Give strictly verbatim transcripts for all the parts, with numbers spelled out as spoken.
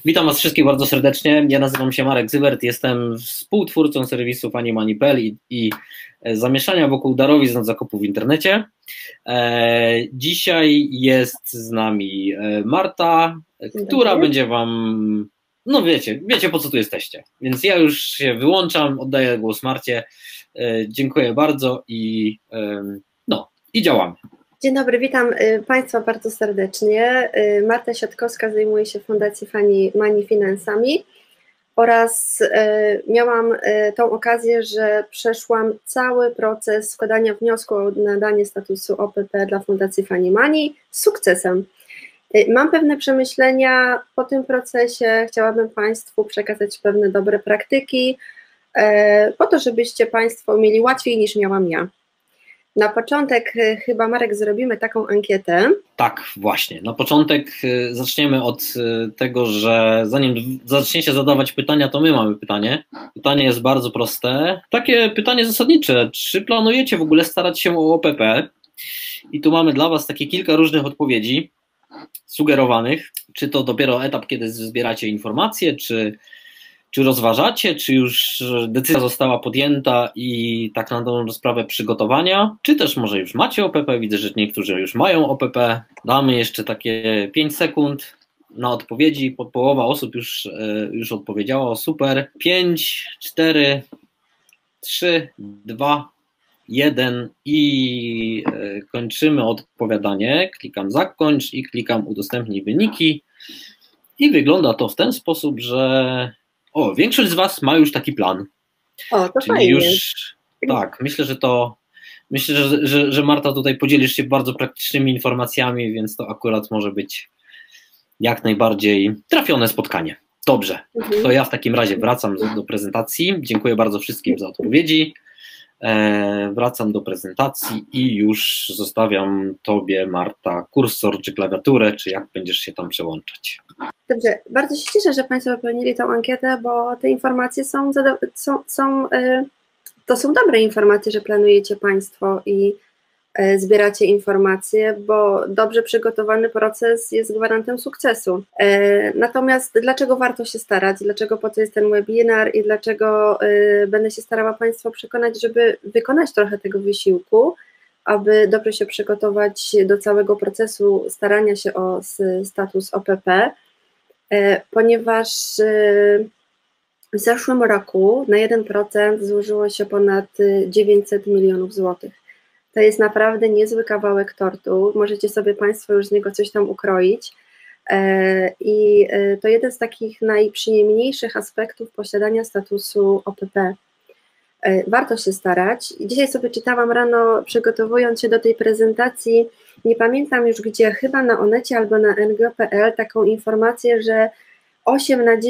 Witam Was wszystkich bardzo serdecznie. Ja nazywam się Marek Zywert, jestem współtwórcą serwisu Funny Money kropka p l i, i zamieszania wokół darowizn od zakupu w internecie. E, dzisiaj jest z nami Marta, która Dobry. będzie Wam, no wiecie, wiecie po co tu jesteście, więc ja już się wyłączam, oddaję głos Marcie. E, dziękuję bardzo i e, no i działamy. Dzień dobry, witam Państwa bardzo serdecznie. Marta Siatkowska zajmuje się Fundacji Funny Money finansami oraz miałam tą okazję, że przeszłam cały proces składania wniosku o nadanie statusu O P P dla Fundacji Funny Money z sukcesem. Mam pewne przemyślenia po tym procesie, chciałabym Państwu przekazać pewne dobre praktyki, po to, żebyście Państwo mieli łatwiej niż miałam ja. Na początek chyba, Marek, zrobimy taką ankietę. Tak, właśnie. Na początek zaczniemy od tego, że zanim zaczniecie zadawać pytania, to my mamy pytanie. Pytanie jest bardzo proste. Takie pytanie zasadnicze. Czy planujecie w ogóle starać się o O P P? I tu mamy dla Was takie kilka różnych odpowiedzi sugerowanych. Czy to dopiero etap, kiedy zbieracie informacje, czy... Czy rozważacie, czy już decyzja została podjęta i tak na dobrą sprawę przygotowania, czy też może już macie O P P, widzę, że niektórzy już mają O P P, damy jeszcze takie pięć sekund na odpowiedzi, połowa osób już, już odpowiedziało, super, pięć, cztery, trzy, dwa, jeden i kończymy odpowiadanie, klikam zakończ i klikam udostępnij wyniki i wygląda to w ten sposób, że O, większość z Was ma już taki plan. O, to Czyli fajnie. Już, tak, myślę, że to, myślę, że, że, że Marta tutaj podzielisz się bardzo praktycznymi informacjami, więc to akurat może być jak najbardziej trafione spotkanie. Dobrze, mhm. To ja w takim razie wracam do, do prezentacji. Dziękuję bardzo wszystkim za odpowiedzi. E, wracam do prezentacji i już zostawiam Tobie, Marta, kursor czy klawiaturę, czy jak będziesz się tam przełączać. Dobrze, bardzo się cieszę, że Państwo wypełnili tą ankietę, bo te informacje są, są, są y, to są dobre informacje, że planujecie Państwo i y, zbieracie informacje, bo dobrze przygotowany proces jest gwarantem sukcesu. Y, natomiast dlaczego warto się starać, dlaczego po co jest ten webinar i dlaczego y, będę się starała Państwa przekonać, żeby wykonać trochę tego wysiłku, aby dobrze się przygotować do całego procesu starania się o status O P P, ponieważ w zeszłym roku na jeden procent złożyło się ponad dziewięćset milionów złotych. To jest naprawdę niezły kawałek tortu, możecie sobie Państwo już z niego coś tam ukroić i to jeden z takich najprzyjemniejszych aspektów posiadania statusu O P P. Warto się starać. Dzisiaj sobie czytałam rano, przygotowując się do tej prezentacji, nie pamiętam już gdzie, chyba na Onecie albo na N G kropka p l, taką informację, że osiem na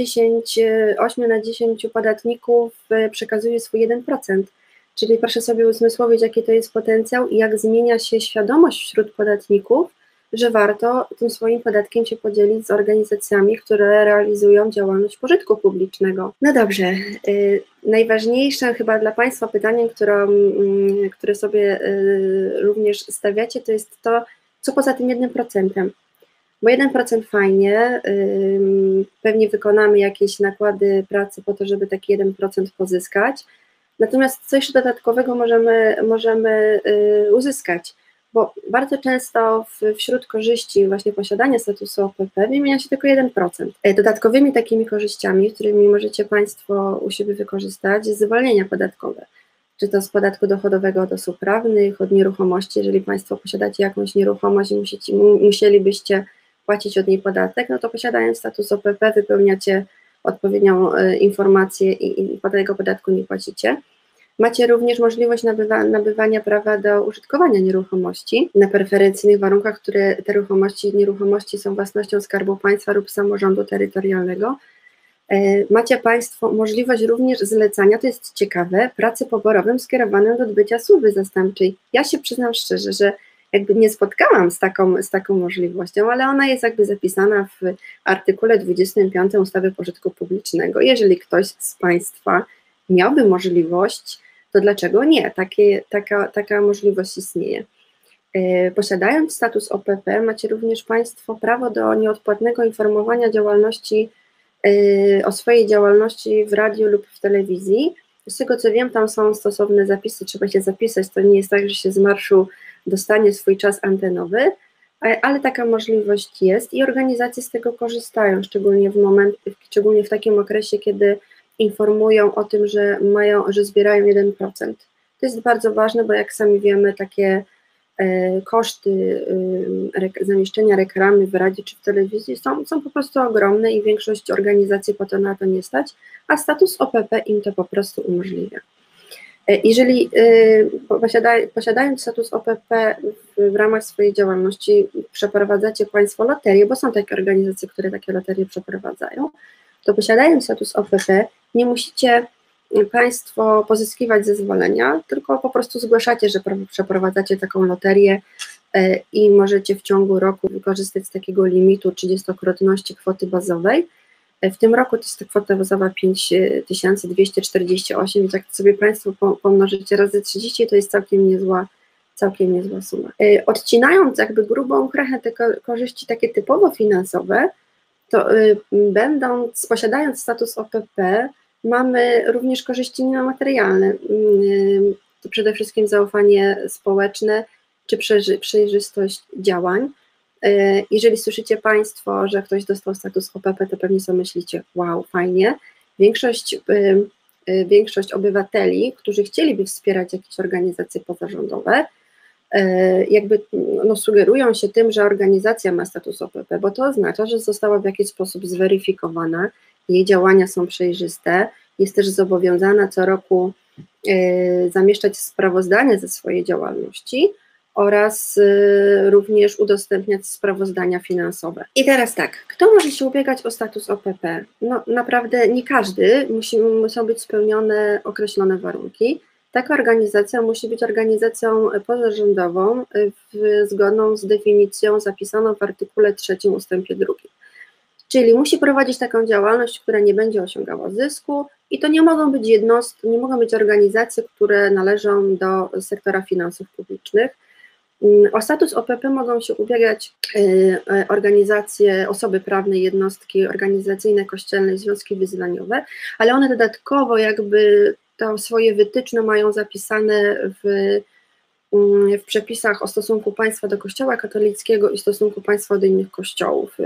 dziesięć podatników przekazuje swój jeden procent. Czyli proszę sobie uzmysłowić, jaki to jest potencjał i jak zmienia się świadomość wśród podatników, że warto tym swoim podatkiem się podzielić z organizacjami, które realizują działalność pożytku publicznego. No dobrze, yy, najważniejszym chyba dla Państwa pytaniem, którą, yy, które sobie yy, również stawiacie, to jest to, co poza tym jednym procentem. Bo jeden procent fajnie, yy, pewnie wykonamy jakieś nakłady pracy po to, żeby taki jeden procent pozyskać, natomiast coś dodatkowego możemy, możemy yy, uzyskać. Bo bardzo często w, wśród korzyści właśnie posiadania statusu O P P wymienia się tylko jeden procent. Dodatkowymi takimi korzyściami, którymi możecie Państwo u siebie wykorzystać, jest zwolnienia podatkowe. Czy to z podatku dochodowego od osób prawnych, od nieruchomości, jeżeli Państwo posiadacie jakąś nieruchomość i musicie, musielibyście płacić od niej podatek, no to posiadając status O P P wypełniacie odpowiednią y, informację i, i tego podatku nie płacicie. Macie również możliwość nabywa, nabywania prawa do użytkowania nieruchomości na preferencyjnych warunkach, które te ruchomości, nieruchomości są własnością Skarbu Państwa lub samorządu terytorialnego. E, macie Państwo możliwość również zlecania, to jest ciekawe, pracy poborowym skierowanym do odbycia służby zastępczej. Ja się przyznam szczerze, że jakby nie spotkałam z taką, z taką możliwością, ale ona jest jakby zapisana w artykule dwudziestym piątym ustawy pożytku publicznego. Jeżeli ktoś z Państwa miałby możliwość, to dlaczego nie? Takie, taka, taka możliwość istnieje. Posiadając status O P P macie również Państwo prawo do nieodpłatnego informowania działalności o swojej działalności w radiu lub w telewizji. Z tego co wiem, tam są stosowne zapisy, trzeba się zapisać, to nie jest tak, że się z marszu dostanie swój czas antenowy, ale taka możliwość jest i organizacje z tego korzystają, szczególnie w moment, szczególnie w takim okresie, kiedy informują o tym, że mają, że zbierają jeden procent. To jest bardzo ważne, bo jak sami wiemy, takie e, koszty e, re, zamieszczenia reklamy w radiu czy w telewizji są, są po prostu ogromne i większość organizacji po to na to nie stać, a status O P P im to po prostu umożliwia. E, jeżeli e, posiada, posiadając status O P P w, w ramach swojej działalności przeprowadzacie Państwo loterie, bo są takie organizacje, które takie loterie przeprowadzają, to posiadając status O P P nie musicie Państwo pozyskiwać zezwolenia, tylko po prostu zgłaszacie, że przeprowadzacie taką loterię i możecie w ciągu roku wykorzystać z takiego limitu trzydziestokrotności kwoty bazowej. W tym roku to jest ta kwota bazowa pięć tysięcy dwieście czterdzieści osiem, więc jak sobie Państwo pomnożycie razy trzydzieści, to jest całkiem niezła, całkiem niezła suma. Odcinając jakby grubą krechę te korzyści takie typowo finansowe, to y, będąc, posiadając status O P P, mamy również korzyści niematerialne, y, to przede wszystkim zaufanie społeczne czy przejrzy, przejrzystość działań. Y, jeżeli słyszycie Państwo, że ktoś dostał status O P P, to pewnie sobie myślicie, wow, fajnie. Większość, y, y, większość obywateli, którzy chcieliby wspierać jakieś organizacje pozarządowe, jakby no, sugerują się tym, że organizacja ma status O P P, bo to oznacza, że została w jakiś sposób zweryfikowana, jej działania są przejrzyste, jest też zobowiązana co roku y, zamieszczać sprawozdania ze swojej działalności oraz y, również udostępniać sprawozdania finansowe. I teraz tak, kto może się ubiegać o status O P P? No naprawdę nie każdy, musi, muszą być spełnione określone warunki. Taka organizacja musi być organizacją pozarządową w, zgodną z definicją zapisaną w artykule trzecim ustępie drugim. Czyli musi prowadzić taką działalność, która nie będzie osiągała zysku i to nie mogą być jednostki, nie mogą być organizacje, które należą do sektora finansów publicznych. O status O P P mogą się ubiegać organizacje, osoby prawne, jednostki organizacyjne, kościelne, związki wyznaniowe, ale one dodatkowo jakby to swoje wytyczne mają zapisane w, w przepisach o stosunku państwa do Kościoła katolickiego i stosunku państwa do innych kościołów.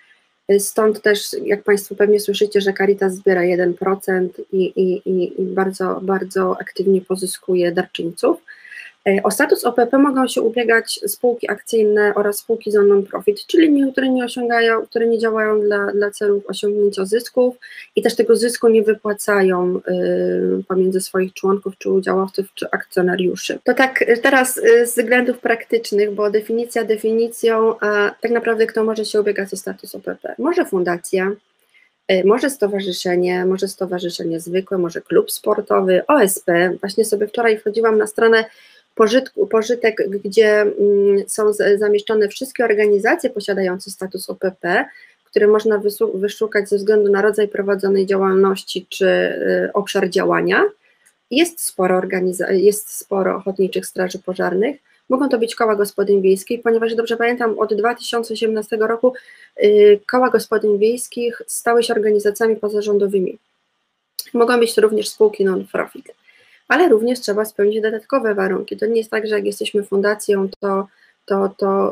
Stąd też, jak Państwo pewnie słyszycie, że Caritas zbiera jeden procent i, i, i bardzo, bardzo aktywnie pozyskuje darczyńców. O status O P P mogą się ubiegać spółki akcyjne oraz spółki za non-profit, czyli które nie osiągają, które nie działają dla, dla celów osiągnięcia zysków i też tego zysku nie wypłacają y, pomiędzy swoich członków, czy udziałowców, czy akcjonariuszy. To tak teraz y, z względów praktycznych, bo definicja definicją, a tak naprawdę kto może się ubiegać o status O P P? Może fundacja, y, może stowarzyszenie, może stowarzyszenie zwykłe, może klub sportowy, O S P. Właśnie sobie wczoraj wchodziłam na stronę Pożytku, pożytek, gdzie mm, są z, zamieszczone wszystkie organizacje posiadające status O P P, które można wysu, wyszukać ze względu na rodzaj prowadzonej działalności czy y, obszar działania. Jest sporo, organiza- jest sporo ochotniczych straży pożarnych. Mogą to być koła gospodyń wiejskich, ponieważ dobrze pamiętam, od dwa tysiące osiemnastego roku y, koła gospodyń wiejskich stały się organizacjami pozarządowymi. Mogą być to również spółki non-profit. Ale również trzeba spełnić dodatkowe warunki. To nie jest tak, że jak jesteśmy fundacją, to, to, to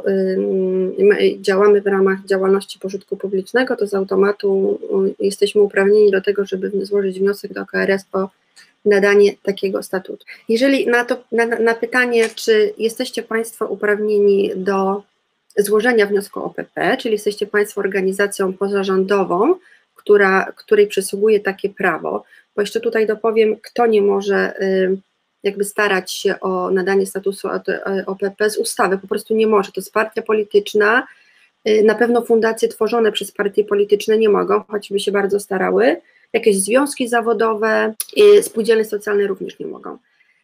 yy, działamy w ramach działalności pożytku publicznego, to z automatu yy, jesteśmy uprawnieni do tego, żeby złożyć wniosek do K R S o nadanie takiego statutu. Jeżeli na, to, na, na pytanie, czy jesteście Państwo uprawnieni do złożenia wniosku o P P, czyli jesteście Państwo organizacją pozarządową, która, której przysługuje takie prawo, bo jeszcze tutaj dopowiem, kto nie może y, jakby starać się o nadanie statusu O P P z ustawy, po prostu nie może, to jest partia polityczna, y, na pewno fundacje tworzone przez partie polityczne nie mogą, choćby się bardzo starały, jakieś związki zawodowe, y, spółdzielnie socjalne również nie mogą.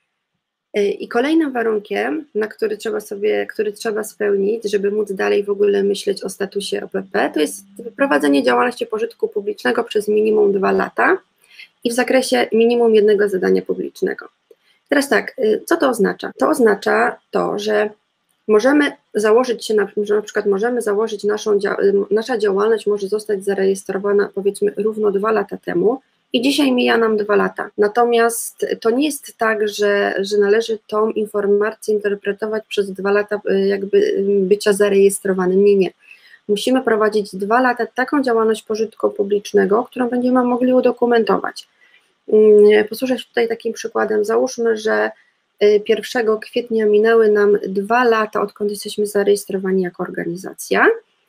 Y, I kolejnym warunkiem, na który trzeba sobie, który trzeba spełnić, żeby móc dalej w ogóle myśleć o statusie O P P, to jest prowadzenie działalności pożytku publicznego przez minimum dwa lata, i w zakresie minimum jednego zadania publicznego. Teraz tak, co to oznacza? To oznacza to, że Możemy założyć się, na, że na przykład możemy założyć naszą, nasza działalność może zostać zarejestrowana powiedzmy równo dwa lata temu i dzisiaj mija nam dwa lata. Natomiast to nie jest tak, że, że należy tą informację interpretować przez dwa lata jakby bycia zarejestrowanym. Nie, nie. Musimy prowadzić dwa lata taką działalność pożytku publicznego, którą będziemy mogli udokumentować. Posłużę się tutaj takim przykładem. Załóżmy, że pierwszego kwietnia minęły nam dwa lata, odkąd jesteśmy zarejestrowani jako organizacja,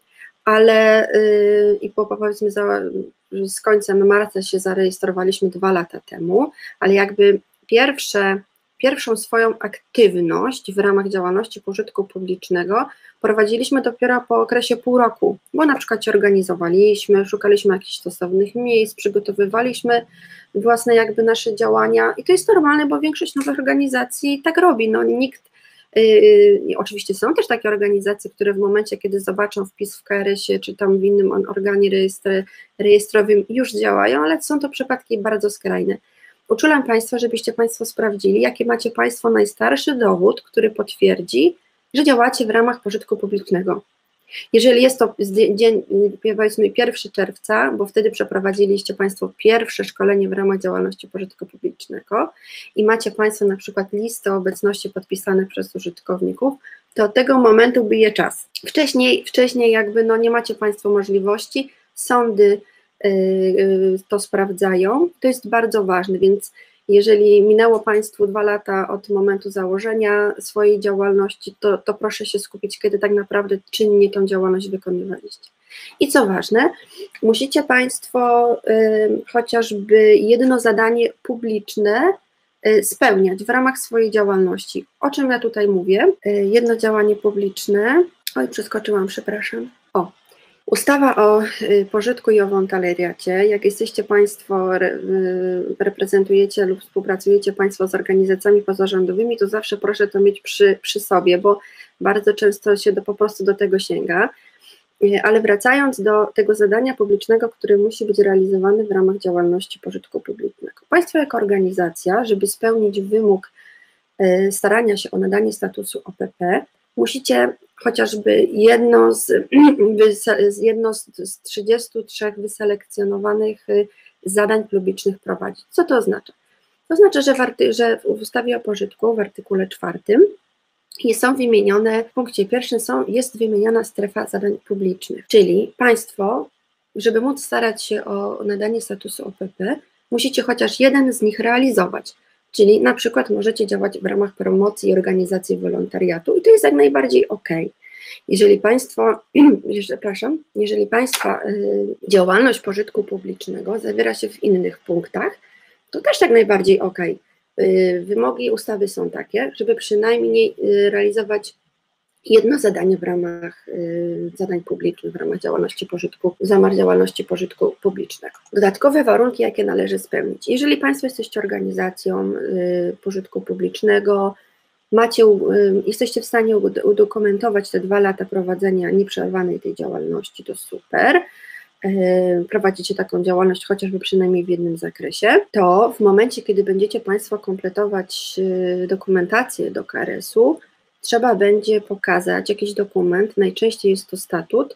ale yy, i po, powiedzmy za, z końcem marca się zarejestrowaliśmy dwa lata temu, ale jakby pierwsze, pierwszą swoją aktywność w ramach działalności pożytku publicznego prowadziliśmy dopiero po okresie pół roku, bo na przykład się organizowaliśmy, szukaliśmy jakichś stosownych miejsc, przygotowywaliśmy własne jakby nasze działania i to jest normalne, bo większość nowych organizacji tak robi, no nikt, yy, oczywiście są też takie organizacje, które w momencie, kiedy zobaczą wpis w K R S ie czy tam w innym organie rejestry, rejestrowym już działają, ale są to przypadki bardzo skrajne. Uczulam Państwa, żebyście Państwo sprawdzili, jaki macie Państwo najstarszy dowód, który potwierdzi, że działacie w ramach pożytku publicznego. Jeżeli jest to dzień, powiedzmy pierwszego czerwca, bo wtedy przeprowadziliście Państwo pierwsze szkolenie w ramach działalności pożytku publicznego i macie Państwo na przykład listę obecności podpisane przez użytkowników, to od tego momentu bije czas. Wcześniej, wcześniej jakby no nie macie Państwo możliwości, sądy yy, yy, to sprawdzają, to jest bardzo ważne, więc jeżeli minęło Państwu dwa lata od momentu założenia swojej działalności, to, to proszę się skupić, kiedy tak naprawdę czynnie tą działalność wykonywaliście. I co ważne, musicie Państwo y, chociażby jedno zadanie publiczne y, spełniać w ramach swojej działalności. O czym ja tutaj mówię? Y, jedno działanie publiczne, oj przeskoczyłam, przepraszam. O. Ustawa o pożytku i o wolontariacie, jak jesteście Państwo, reprezentujecie lub współpracujecie Państwo z organizacjami pozarządowymi, to zawsze proszę to mieć przy, przy sobie, bo bardzo często się do, po prostu do tego sięga. Ale wracając do tego zadania publicznego, które musi być realizowane w ramach działalności pożytku publicznego. Państwo jako organizacja, żeby spełnić wymóg starania się o nadanie statusu O P P, musicie chociażby jedno z, jedno z trzydziestu trzech wyselekcjonowanych zadań publicznych prowadzić. Co to oznacza? To oznacza, że w, arty, że w ustawie o pożytku w artykule czwartym są wymienione, w punkcie pierwszym są, jest wymieniona strefa zadań publicznych, czyli Państwo, żeby móc starać się o nadanie statusu O P P, musicie chociaż jeden z nich realizować. Czyli na przykład możecie działać w ramach promocji i organizacji wolontariatu i to jest jak najbardziej ok. Jeżeli Państwo, przepraszam, jeżeli Państwa y, działalność pożytku publicznego zawiera się w innych punktach, to też jak najbardziej ok. Y, wymogi ustawy są takie, żeby przynajmniej y, realizować jedno zadanie w ramach y, zadań publicznych, w ramach działalności pożytku, w ramach działalności pożytku publicznego. Dodatkowe warunki, jakie należy spełnić. Jeżeli Państwo jesteście organizacją y, pożytku publicznego, macie, y, jesteście w stanie udokumentować te dwa lata prowadzenia nieprzerwanej tej działalności, to super. Y, prowadzicie taką działalność chociażby przynajmniej w jednym zakresie, to w momencie, kiedy będziecie Państwo kompletować y, dokumentację do K R S u, trzeba będzie pokazać jakiś dokument, najczęściej jest to statut,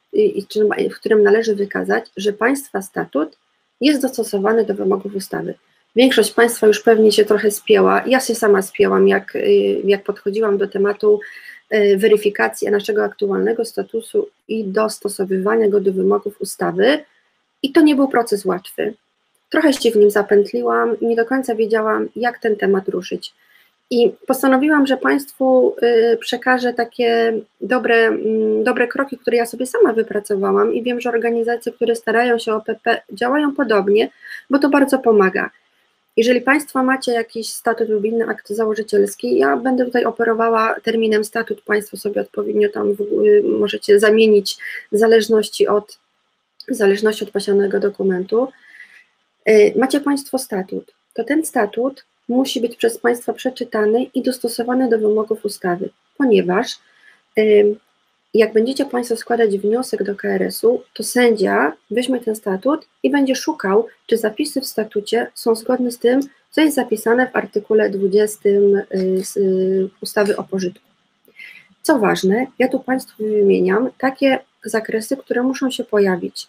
w którym należy wykazać, że Państwa statut jest dostosowany do wymogów ustawy. Większość Państwa już pewnie się trochę spięła, ja się sama spięłam, jak, jak podchodziłam do tematu weryfikacji naszego aktualnego statusu i dostosowywania go do wymogów ustawy i to nie był proces łatwy. Trochę się w nim zapętliłam i nie do końca wiedziałam, jak ten temat ruszyć. I postanowiłam, że Państwu y, przekażę takie dobre, y, dobre kroki, które ja sobie sama wypracowałam i wiem, że organizacje, które starają się o P P, działają podobnie, bo to bardzo pomaga. Jeżeli Państwo macie jakiś statut lub inny akt założycielski, ja będę tutaj operowała terminem statut, Państwo sobie odpowiednio tam y, możecie zamienić w zależności od, w zależności od posiadanego dokumentu. Y, macie Państwo statut, to ten statut musi być przez Państwa przeczytany i dostosowany do wymogów ustawy, ponieważ y, jak będziecie Państwo składać wniosek do K R S u, to sędzia weźmie ten statut i będzie szukał, czy zapisy w statucie są zgodne z tym, co jest zapisane w artykule dwudziestym y, z, y, ustawy o pożytku. Co ważne, ja tu Państwu wymieniam takie zakresy, które muszą się pojawić.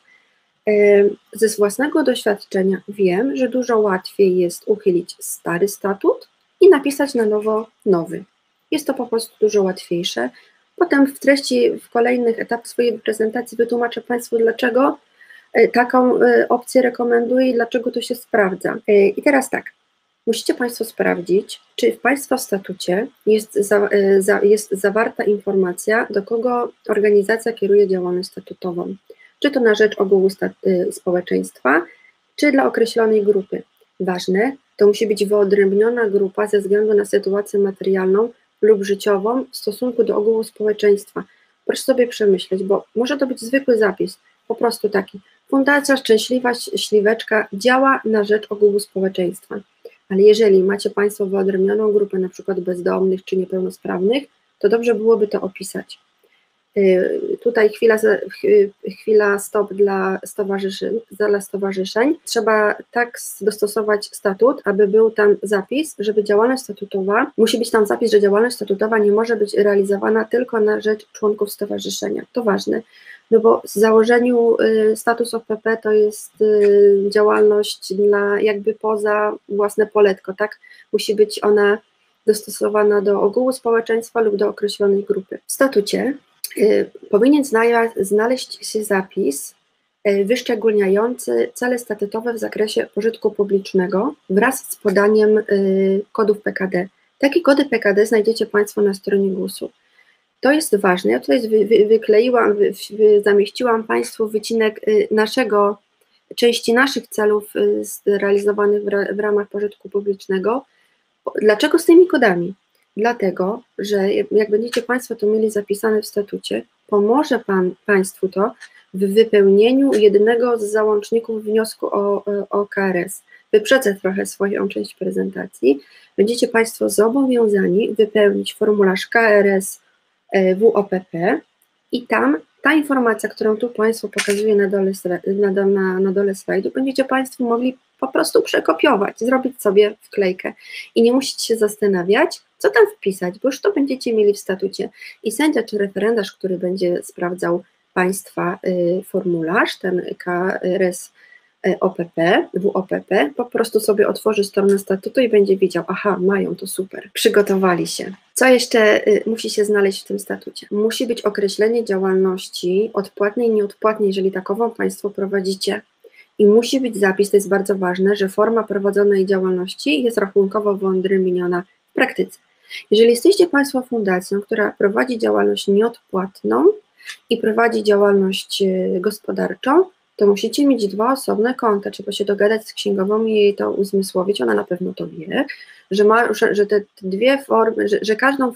Ze własnego doświadczenia wiem, że dużo łatwiej jest uchylić stary statut i napisać na nowo nowy. Jest to po prostu dużo łatwiejsze. Potem w treści, w kolejnych etapach swojej prezentacji wytłumaczę Państwu, dlaczego taką opcję rekomenduję i dlaczego to się sprawdza. I teraz tak, musicie Państwo sprawdzić, czy w Państwa statucie jest, za, za, jest zawarta informacja, do kogo organizacja kieruje działalność statutową. Czy to na rzecz ogółu społeczeństwa, czy dla określonej grupy. Ważne, to musi być wyodrębniona grupa ze względu na sytuację materialną lub życiową w stosunku do ogółu społeczeństwa. Proszę sobie przemyśleć, bo może to być zwykły zapis, po prostu taki. Fundacja Szczęśliwa Śliweczka działa na rzecz ogółu społeczeństwa. Ale jeżeli macie Państwo wyodrębnioną grupę, na przykład bezdomnych czy niepełnosprawnych, to dobrze byłoby to opisać. Tutaj chwila, chwila stop dla stowarzyszeń, dla stowarzyszeń. Trzeba tak dostosować statut, aby był tam zapis, żeby działalność statutowa, musi być tam zapis, że działalność statutowa nie może być realizowana tylko na rzecz członków stowarzyszenia. To ważne, no bo w założeniu status O P P to jest działalność dla jakby poza własne poletko, tak? Musi być ona dostosowana do ogółu społeczeństwa lub do określonej grupy. W statucie powinien znaleźć się zapis wyszczególniający cele statutowe w zakresie pożytku publicznego wraz z podaniem kodów P K D. Takie kody P K D znajdziecie Państwo na stronie gusu. To jest ważne. Ja tutaj wy, wy, wykleiłam, wy, wy, zamieściłam Państwu wycinek naszego, części naszych celów realizowanych w, w ramach pożytku publicznego. Dlaczego z tymi kodami? Dlatego, że jak będziecie Państwo to mieli zapisane w statucie, pomoże pan, Państwu to w wypełnieniu jednego z załączników wniosku o, o K R S. Wyprzedzę trochę swoją część prezentacji. Będziecie Państwo zobowiązani wypełnić formularz K R S W O P P i tam ta informacja, którą tu Państwu pokazuję na dole, na, na, na dole slajdu, będziecie Państwo mogli po prostu przekopiować, zrobić sobie wklejkę i nie musicie się zastanawiać, co tam wpisać, bo już to będziecie mieli w statucie i sędzia czy referendarz, który będzie sprawdzał Państwa y, formularz, ten K R S O P P, W O P P, po prostu sobie otworzy stronę statutu i będzie wiedział, aha, mają, to super, przygotowali się. Co jeszcze y, musi się znaleźć w tym statucie? Musi być określenie działalności odpłatnej i nieodpłatnej, jeżeli takową Państwo prowadzicie. I musi być zapis, to jest bardzo ważne, że forma prowadzonej działalności jest rachunkowo wyodrębniona w praktyce. Jeżeli jesteście Państwo fundacją, która prowadzi działalność nieodpłatną i prowadzi działalność gospodarczą, to musicie mieć dwa osobne konta, trzeba się dogadać z księgową i jej to uzmysłowić, ona na pewno to wie, że, ma, że te dwie formy, że, że każdą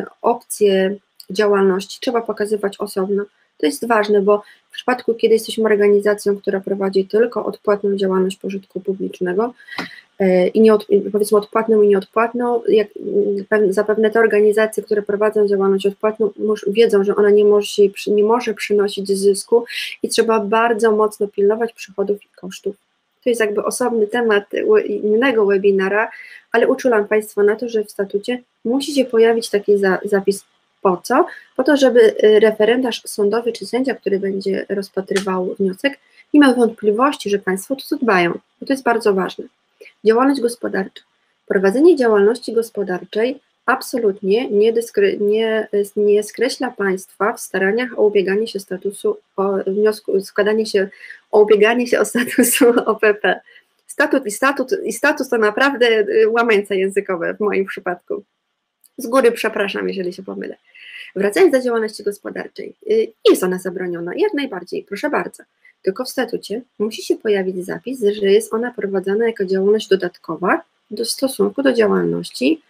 opcję działalności trzeba pokazywać osobno. To jest ważne, bo w przypadku, kiedy jesteśmy organizacją, która prowadzi tylko odpłatną działalność pożytku publicznego yy, i nie od, powiedzmy odpłatną i nieodpłatną, jak, zapewne te organizacje, które prowadzą działalność odpłatną, mus, wiedzą, że ona nie może, nie może przynosić zysku i trzeba bardzo mocno pilnować przychodów i kosztów. To jest jakby osobny temat innego webinara, ale uczulam Państwa na to, że w statucie musi się pojawić taki za, zapis. Po co? Po to, żeby referendarz sądowy czy sędzia, który będzie rozpatrywał wniosek, nie miał wątpliwości, że Państwo to dbają, bo to jest bardzo ważne. Działalność gospodarcza. Prowadzenie działalności gospodarczej absolutnie nie, dyskre, nie, nie skreśla Państwa w staraniach o ubieganie się statusu, o wniosku, składanie się, o ubieganie się o statusu O P P. Statut i statut i status to naprawdę łamańce językowe w moim przypadku. Z góry przepraszam, jeżeli się pomylę. Wracając do działalności gospodarczej, jest ona zabroniona, jak najbardziej, proszę bardzo. Tylko w statucie musi się pojawić zapis, że jest ona prowadzona jako działalność dodatkowa do stosunku do działalności,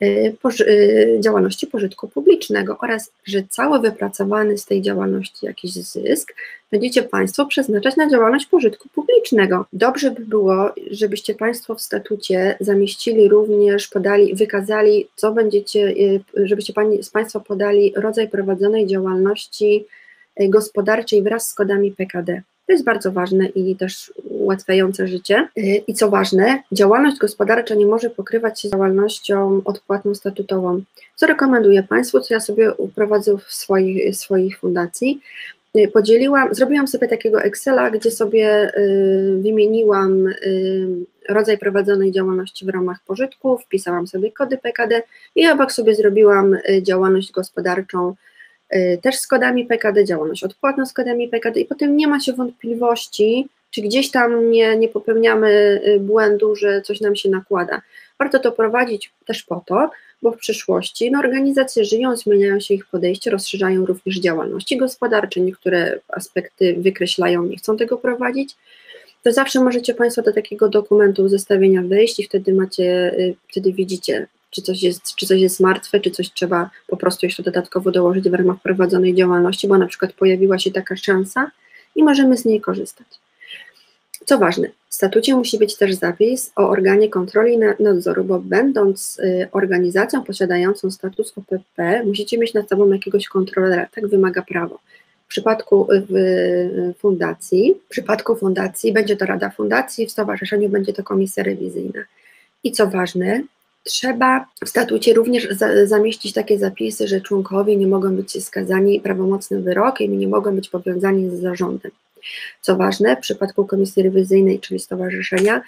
działalności pożytku publicznego oraz, że cały wypracowany z tej działalności jakiś zysk będziecie Państwo przeznaczać na działalność pożytku publicznego. Dobrze by było, żebyście Państwo w statucie zamieścili również, podali, wykazali, co będziecie, żebyście pani, Państwo podali rodzaj prowadzonej działalności gospodarczej wraz z kodami P K D. To jest bardzo ważne i też ułatwiające życie. I co ważne, działalność gospodarcza nie może pokrywać się z działalnością odpłatną statutową. Co rekomenduję Państwu, co ja sobie prowadzę w swoich, swoich fundacji. Podzieliłam, zrobiłam sobie takiego Excela, gdzie sobie y, wymieniłam y, rodzaj prowadzonej działalności w ramach pożytku, wpisałam sobie kody P K D i obok sobie zrobiłam y, działalność gospodarczą y, też z kodami P K D, działalność odpłatną z kodami P K D i potem nie ma się wątpliwości, czy gdzieś tam nie, nie popełniamy y, błędu, że coś nam się nakłada. Warto to prowadzić też po to, bo w przyszłości no, organizacje żyją, zmieniają się ich podejście, rozszerzają również działalności gospodarcze, niektóre aspekty wykreślają, nie chcą tego prowadzić, to zawsze możecie Państwo do takiego dokumentu zestawienia wejść i wtedy macie, wtedy widzicie, czy coś jest, czy coś jest martwe, czy coś trzeba po prostu jeszcze dodatkowo dołożyć w ramach prowadzonej działalności, bo na przykład pojawiła się taka szansa i możemy z niej korzystać. Co ważne, w statucie musi być też zapis o organie kontroli i nadzoru, bo będąc y, organizacją posiadającą status O P P, musicie mieć nad sobą jakiegoś kontrolera, tak wymaga prawo. W przypadku w, y, fundacji, w przypadku fundacji będzie to Rada Fundacji, w stowarzyszeniu będzie to komisja rewizyjna. I co ważne, trzeba w statucie również za, zamieścić takie zapisy, że członkowie nie mogą być skazani prawomocnym wyrokiem i nie mogą być powiązani z zarządem. Co ważne, w przypadku komisji rewizyjnej, czyli stowarzyszenia,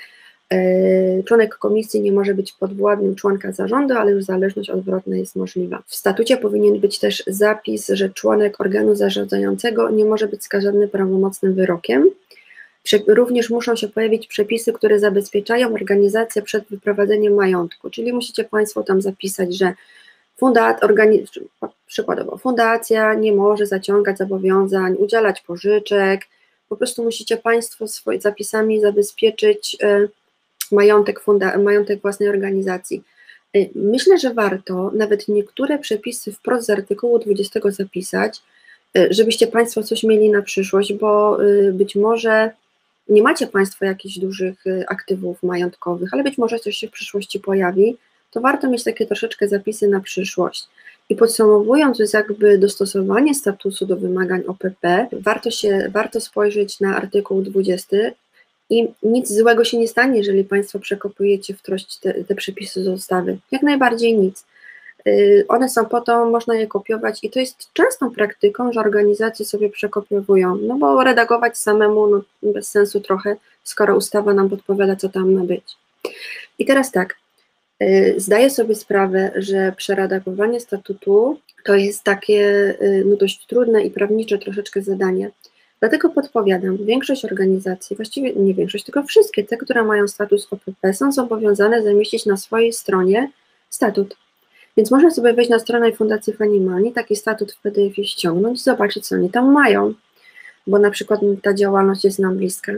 yy, członek komisji nie może być podwładnym członka zarządu, ale już zależność odwrotna jest możliwa. W statucie powinien być też zapis, że członek organu zarządzającego nie może być skazany prawomocnym wyrokiem. Również muszą się pojawić przepisy, które zabezpieczają organizację przed wyprowadzeniem majątku, czyli musicie Państwo tam zapisać, że fundat, organi przykładowo fundacja nie może zaciągać zobowiązań, udzielać pożyczek, po prostu musicie Państwo swoimi zapisami zabezpieczyć y, majątek, funda majątek własnej organizacji. Y, myślę, że warto nawet niektóre przepisy wprost z artykułu dwudziestego zapisać, y, żebyście Państwo coś mieli na przyszłość, bo y, być może nie macie Państwo jakichś dużych y, aktywów majątkowych, ale być może coś się w przyszłości pojawi, to warto mieć takie troszeczkę zapisy na przyszłość. I podsumowując, to jest jakby dostosowanie statusu do wymagań O P P, warto, się, warto spojrzeć na artykuł dwudziesty i nic złego się nie stanie, jeżeli Państwo przekopujecie w treść te, te przepisy z ustawy. Jak najbardziej nic. Yy, one są po to, można je kopiować i to jest częstą praktyką, że organizacje sobie przekopiowują, no bo redagować samemu no, bez sensu trochę, skoro ustawa nam podpowiada, co tam ma być. I teraz tak, zdaję sobie sprawę, że przeredagowanie statutu to jest takie no, dość trudne i prawnicze troszeczkę zadanie. Dlatego podpowiadam, większość organizacji, właściwie nie większość, tylko wszystkie te, które mają status O P P, są zobowiązane zamieścić na swojej stronie statut. Więc można sobie wejść na stronę Fundacji Fannie Mae, taki statut w P D F-ie ściągnąć, zobaczyć, co oni tam mają, bo na przykład ta działalność jest nam bliska.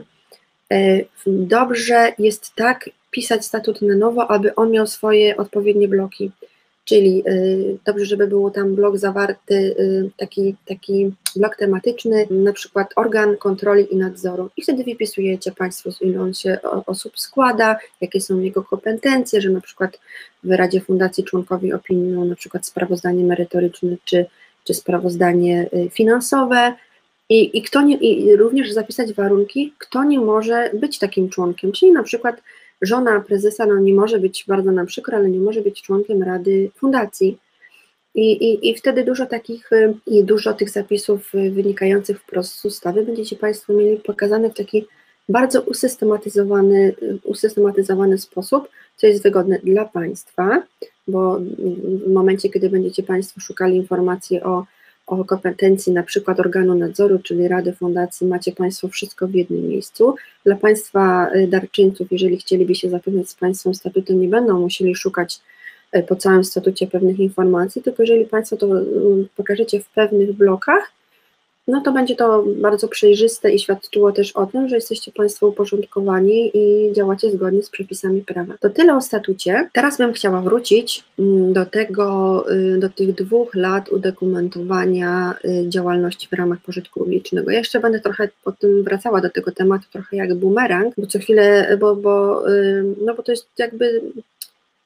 Dobrze jest tak pisać statut na nowo, aby on miał swoje odpowiednie bloki, czyli y, dobrze, żeby był tam blok zawarty, y, taki, taki blok tematyczny, na przykład organ kontroli i nadzoru i wtedy wypisujecie Państwo, z ilu on się o, osób składa, jakie są jego kompetencje, że na przykład w Radzie Fundacji członkowie opiniują na przykład sprawozdanie merytoryczne czy, czy sprawozdanie y, finansowe, I, i, kto nie, i również zapisać warunki, kto nie może być takim członkiem, czyli na przykład żona prezesa no nie może być, bardzo nam przykro, ale nie może być członkiem Rady Fundacji. I, i, i wtedy dużo takich, i dużo tych zapisów wynikających wprost z ustawy będziecie Państwo mieli pokazane w taki bardzo usystematyzowany, usystematyzowany sposób, co jest wygodne dla Państwa, bo w momencie, kiedy będziecie Państwo szukali informacji o o kompetencji na przykład organu nadzoru, czyli Rady Fundacji, macie Państwo wszystko w jednym miejscu. Dla Państwa darczyńców, jeżeli chcieliby się zapoznać z Państwem statutem, nie będą musieli szukać po całym statucie pewnych informacji, tylko jeżeli Państwo to pokażecie w pewnych blokach, no to będzie to bardzo przejrzyste i świadczyło też o tym, że jesteście Państwo uporządkowani i działacie zgodnie z przepisami prawa. To tyle o statucie. Teraz bym chciała wrócić do tego, do tych dwóch lat udokumentowania działalności w ramach pożytku publicznego. Ja jeszcze będę trochę po tym wracała do tego tematu, trochę jak bumerang, bo co chwilę, bo, bo, no bo to jest jakby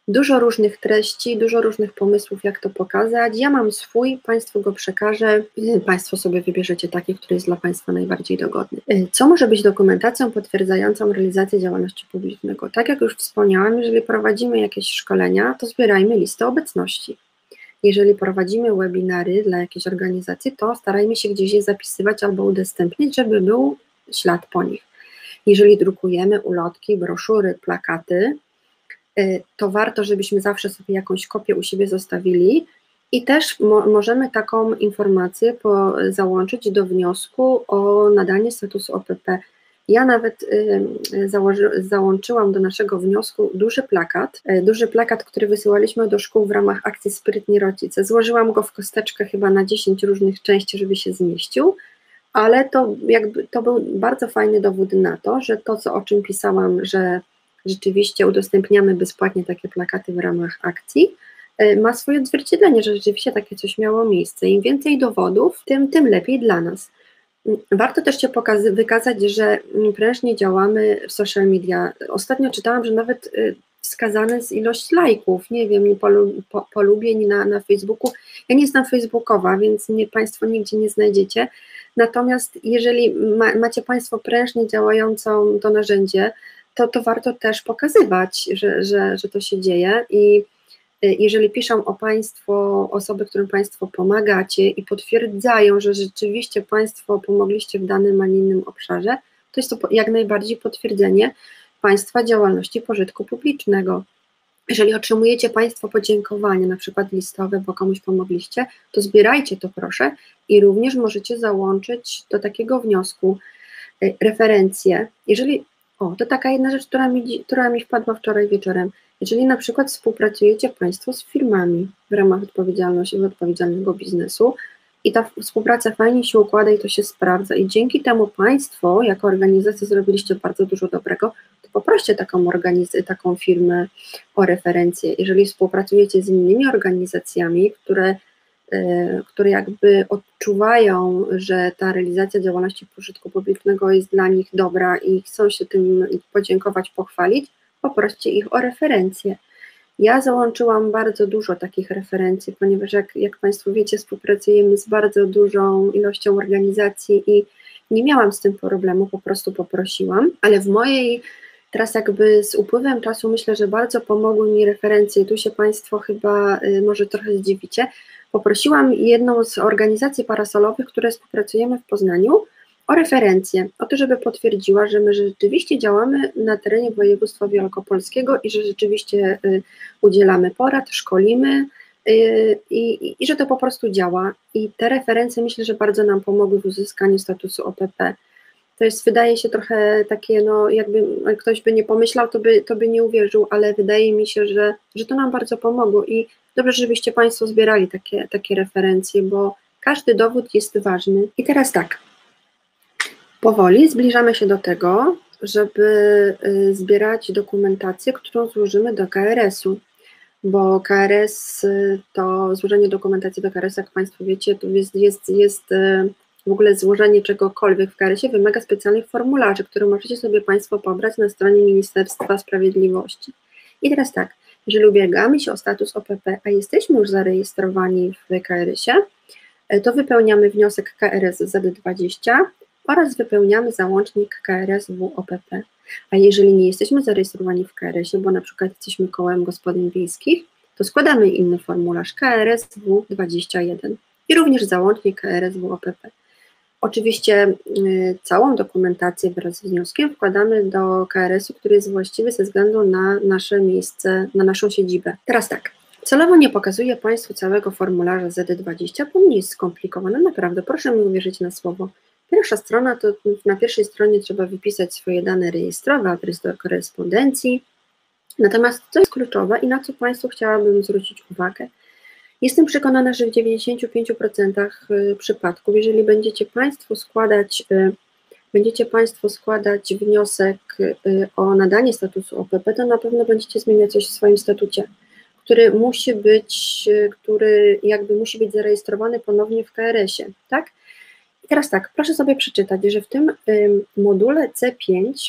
Dużo różnych treści, dużo różnych pomysłów, jak to pokazać. Ja mam swój, Państwu go przekażę. Państwo sobie wybierzecie taki, który jest dla Państwa najbardziej dogodny. Co może być dokumentacją potwierdzającą realizację działalności publicznego? Tak jak już wspomniałam, jeżeli prowadzimy jakieś szkolenia, to zbierajmy listę obecności. Jeżeli prowadzimy webinary dla jakiejś organizacji, to starajmy się gdzieś je zapisywać albo udostępnić, żeby był ślad po nich. Jeżeli drukujemy ulotki, broszury, plakaty, to warto, żebyśmy zawsze sobie jakąś kopię u siebie zostawili i też mo możemy taką informację po załączyć do wniosku o nadanie statusu O P P. Ja nawet y, założy, załączyłam do naszego wniosku duży plakat, y, duży plakat, który wysyłaliśmy do szkół w ramach akcji Sprytni Rodzice. Złożyłam go w kosteczkę chyba na dziesięć różnych części, żeby się zmieścił, ale to, jakby, to był bardzo fajny dowód na to, że to, co, o czym pisałam, że rzeczywiście udostępniamy bezpłatnie takie plakaty w ramach akcji, ma swoje odzwierciedlenie, że rzeczywiście takie coś miało miejsce. Im więcej dowodów, tym, tym lepiej dla nas. Warto też się pokazy- wykazać, że prężnie działamy w social media. Ostatnio czytałam, że nawet wskazane jest ilość lajków, nie wiem, nie polu- po, polubień na, na Facebooku. Ja nie jestem facebookowa, więc mnie Państwo nigdzie nie znajdziecie. Natomiast jeżeli ma, macie Państwo prężnie działającą to narzędzie, to, to warto też pokazywać, że, że, że to się dzieje i jeżeli piszą o Państwo osoby, którym Państwo pomagacie i potwierdzają, że rzeczywiście Państwo pomogliście w danym, a nie innym obszarze, to jest to jak najbardziej potwierdzenie Państwa działalności pożytku publicznego. Jeżeli otrzymujecie Państwo podziękowanie, na przykład listowe, bo komuś pomogliście, to zbierajcie to proszę i również możecie załączyć do takiego wniosku referencje. Jeżeli O, to taka jedna rzecz, która mi, która mi wpadła wczoraj wieczorem. Jeżeli na przykład współpracujecie Państwo z firmami w ramach odpowiedzialności, odpowiedzialnego biznesu i ta współpraca fajnie się układa i to się sprawdza i dzięki temu Państwo jako organizacja zrobiliście bardzo dużo dobrego, to poproście taką organizację, taką firmę o referencję. Jeżeli współpracujecie z innymi organizacjami, które które jakby odczuwają, że ta realizacja działalności pożytku publicznego jest dla nich dobra i chcą się tym podziękować, pochwalić, poproście ich o referencje. Ja załączyłam bardzo dużo takich referencji, ponieważ jak, jak Państwo wiecie, współpracujemy z bardzo dużą ilością organizacji i nie miałam z tym problemu, po prostu poprosiłam, ale w mojej, teraz jakby z upływem czasu myślę, że bardzo pomogły mi referencje, tu się Państwo chyba y, może trochę zdziwicie. Poprosiłam jedną z organizacji parasolowych, które współpracujemy w Poznaniu, o referencję, o to, żeby potwierdziła, że my rzeczywiście działamy na terenie województwa wielkopolskiego i że rzeczywiście y, udzielamy porad, szkolimy y, i, i że to po prostu działa. I te referencje myślę, że bardzo nam pomogły w uzyskaniu statusu O P P. To jest, wydaje się trochę takie, no jakby ktoś by nie pomyślał, to by, to by nie uwierzył, ale wydaje mi się, że, że to nam bardzo pomogło i dobrze, żebyście Państwo zbierali takie, takie referencje, bo każdy dowód jest ważny. I teraz tak, powoli zbliżamy się do tego, żeby zbierać dokumentację, którą złożymy do K R S-u, bo K R S, to złożenie dokumentacji do K R S-u, jak Państwo wiecie, to jest, jest, jest w ogóle złożenie czegokolwiek w K R S-ie wymaga specjalnych formularzy, które możecie sobie Państwo pobrać na stronie Ministerstwa Sprawiedliwości. I teraz tak, jeżeli ubiegamy się o status O P P, a jesteśmy już zarejestrowani w K R S-ie, to wypełniamy wniosek K R S Z dwadzieścia oraz wypełniamy załącznik K R S W O P P. A jeżeli nie jesteśmy zarejestrowani w K R S-ie, bo na przykład jesteśmy kołem gospodyń wiejskich, to składamy inny formularz K R S W dwadzieścia jeden i również załącznik K R S W O P P. Oczywiście y, całą dokumentację wraz z wnioskiem wkładamy do K R S-u, który jest właściwy ze względu na nasze miejsce, na naszą siedzibę. Teraz tak, celowo nie pokazuję Państwu całego formularza Z dwadzieścia, bo nie jest skomplikowane, naprawdę, proszę mi uwierzyć na słowo. Pierwsza strona, to na pierwszej stronie trzeba wypisać swoje dane rejestrowe, adres do korespondencji, natomiast co jest kluczowe i na co Państwu chciałabym zwrócić uwagę, jestem przekonana, że w dziewięćdziesięciu pięciu procentach przypadków, jeżeli będziecie Państwo składać, będziecie Państwo składać wniosek o nadanie statusu O P P, to na pewno będziecie zmieniać coś w swoim statucie, który musi być, który jakby musi być zarejestrowany ponownie w K R S-ie, tak? I teraz tak, proszę sobie przeczytać, że w tym module C pięć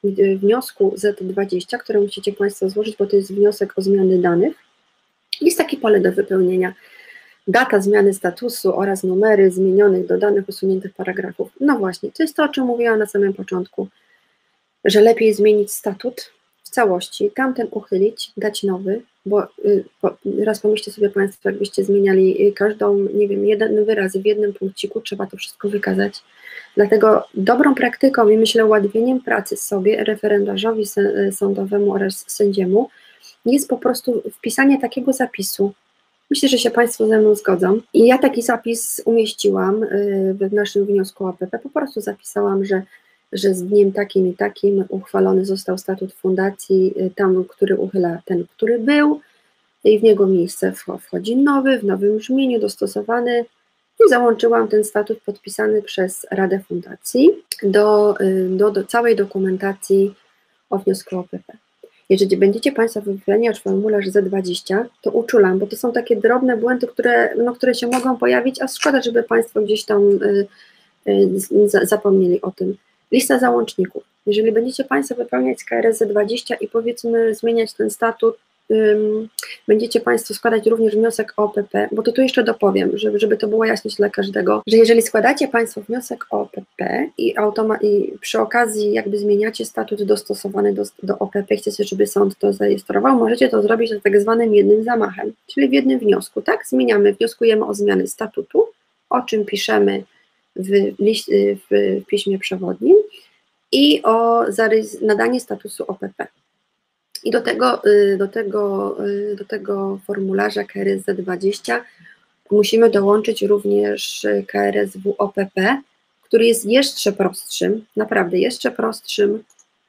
wniosku Z dwadzieścia, który musicie Państwo złożyć, bo to jest wniosek o zmiany danych, jest takie pole do wypełnienia. Data zmiany statusu oraz numery zmienionych, dodanych, usuniętych paragrafów. No właśnie, to jest to, o czym mówiłam na samym początku, że lepiej zmienić statut w całości, tamten uchylić, dać nowy, bo y, po, raz pomyślcie sobie Państwo, jakbyście zmieniali każdą, nie wiem, jeden wyraz w jednym punkciku, trzeba to wszystko wykazać. Dlatego dobrą praktyką i myślę ułatwieniem pracy sobie, referendarzowi sądowemu oraz sędziemu jest po prostu wpisanie takiego zapisu. Myślę, że się Państwo ze mną zgodzą. I ja taki zapis umieściłam w naszym wniosku o A P P. Po prostu zapisałam, że, że z dniem takim i takim uchwalony został statut fundacji, tam, który uchyla ten, który był, i w niego miejsce wchodzi nowy, w nowym brzmieniu, dostosowany. I załączyłam ten statut podpisany przez Radę Fundacji do, do, do całej dokumentacji o wniosku o A P P. Jeżeli będziecie Państwo wypełniać formularz Z dwadzieścia, to uczulam, bo to są takie drobne błędy, które, no, które się mogą pojawić, a szkoda, żeby Państwo gdzieś tam y, y, zapomnieli o tym. Lista załączników. Jeżeli będziecie Państwo wypełniać K R S Z dwadzieścia i powiedzmy zmieniać ten statut, ym, będziecie Państwo składać również wniosek o A P P, bo to tu jeszcze dopowiem, żeby, żeby to było jasność dla każdego, że jeżeli składacie Państwo wniosek o A P P i, automa i przy okazji jakby zmieniacie statut dostosowany do, do O P P, chcecie, żeby sąd to zarejestrował, możecie to zrobić tak zwanym jednym zamachem, czyli w jednym wniosku, tak? Zmieniamy, wnioskujemy o zmianę statutu, o czym piszemy w, liść, w piśmie przewodnim i o nadanie statusu O P P. I do tego, do tego, do tego formularza K R S Z dwadzieścia musimy dołączyć również K R S W O P P, który jest jeszcze prostszym, naprawdę jeszcze prostszym,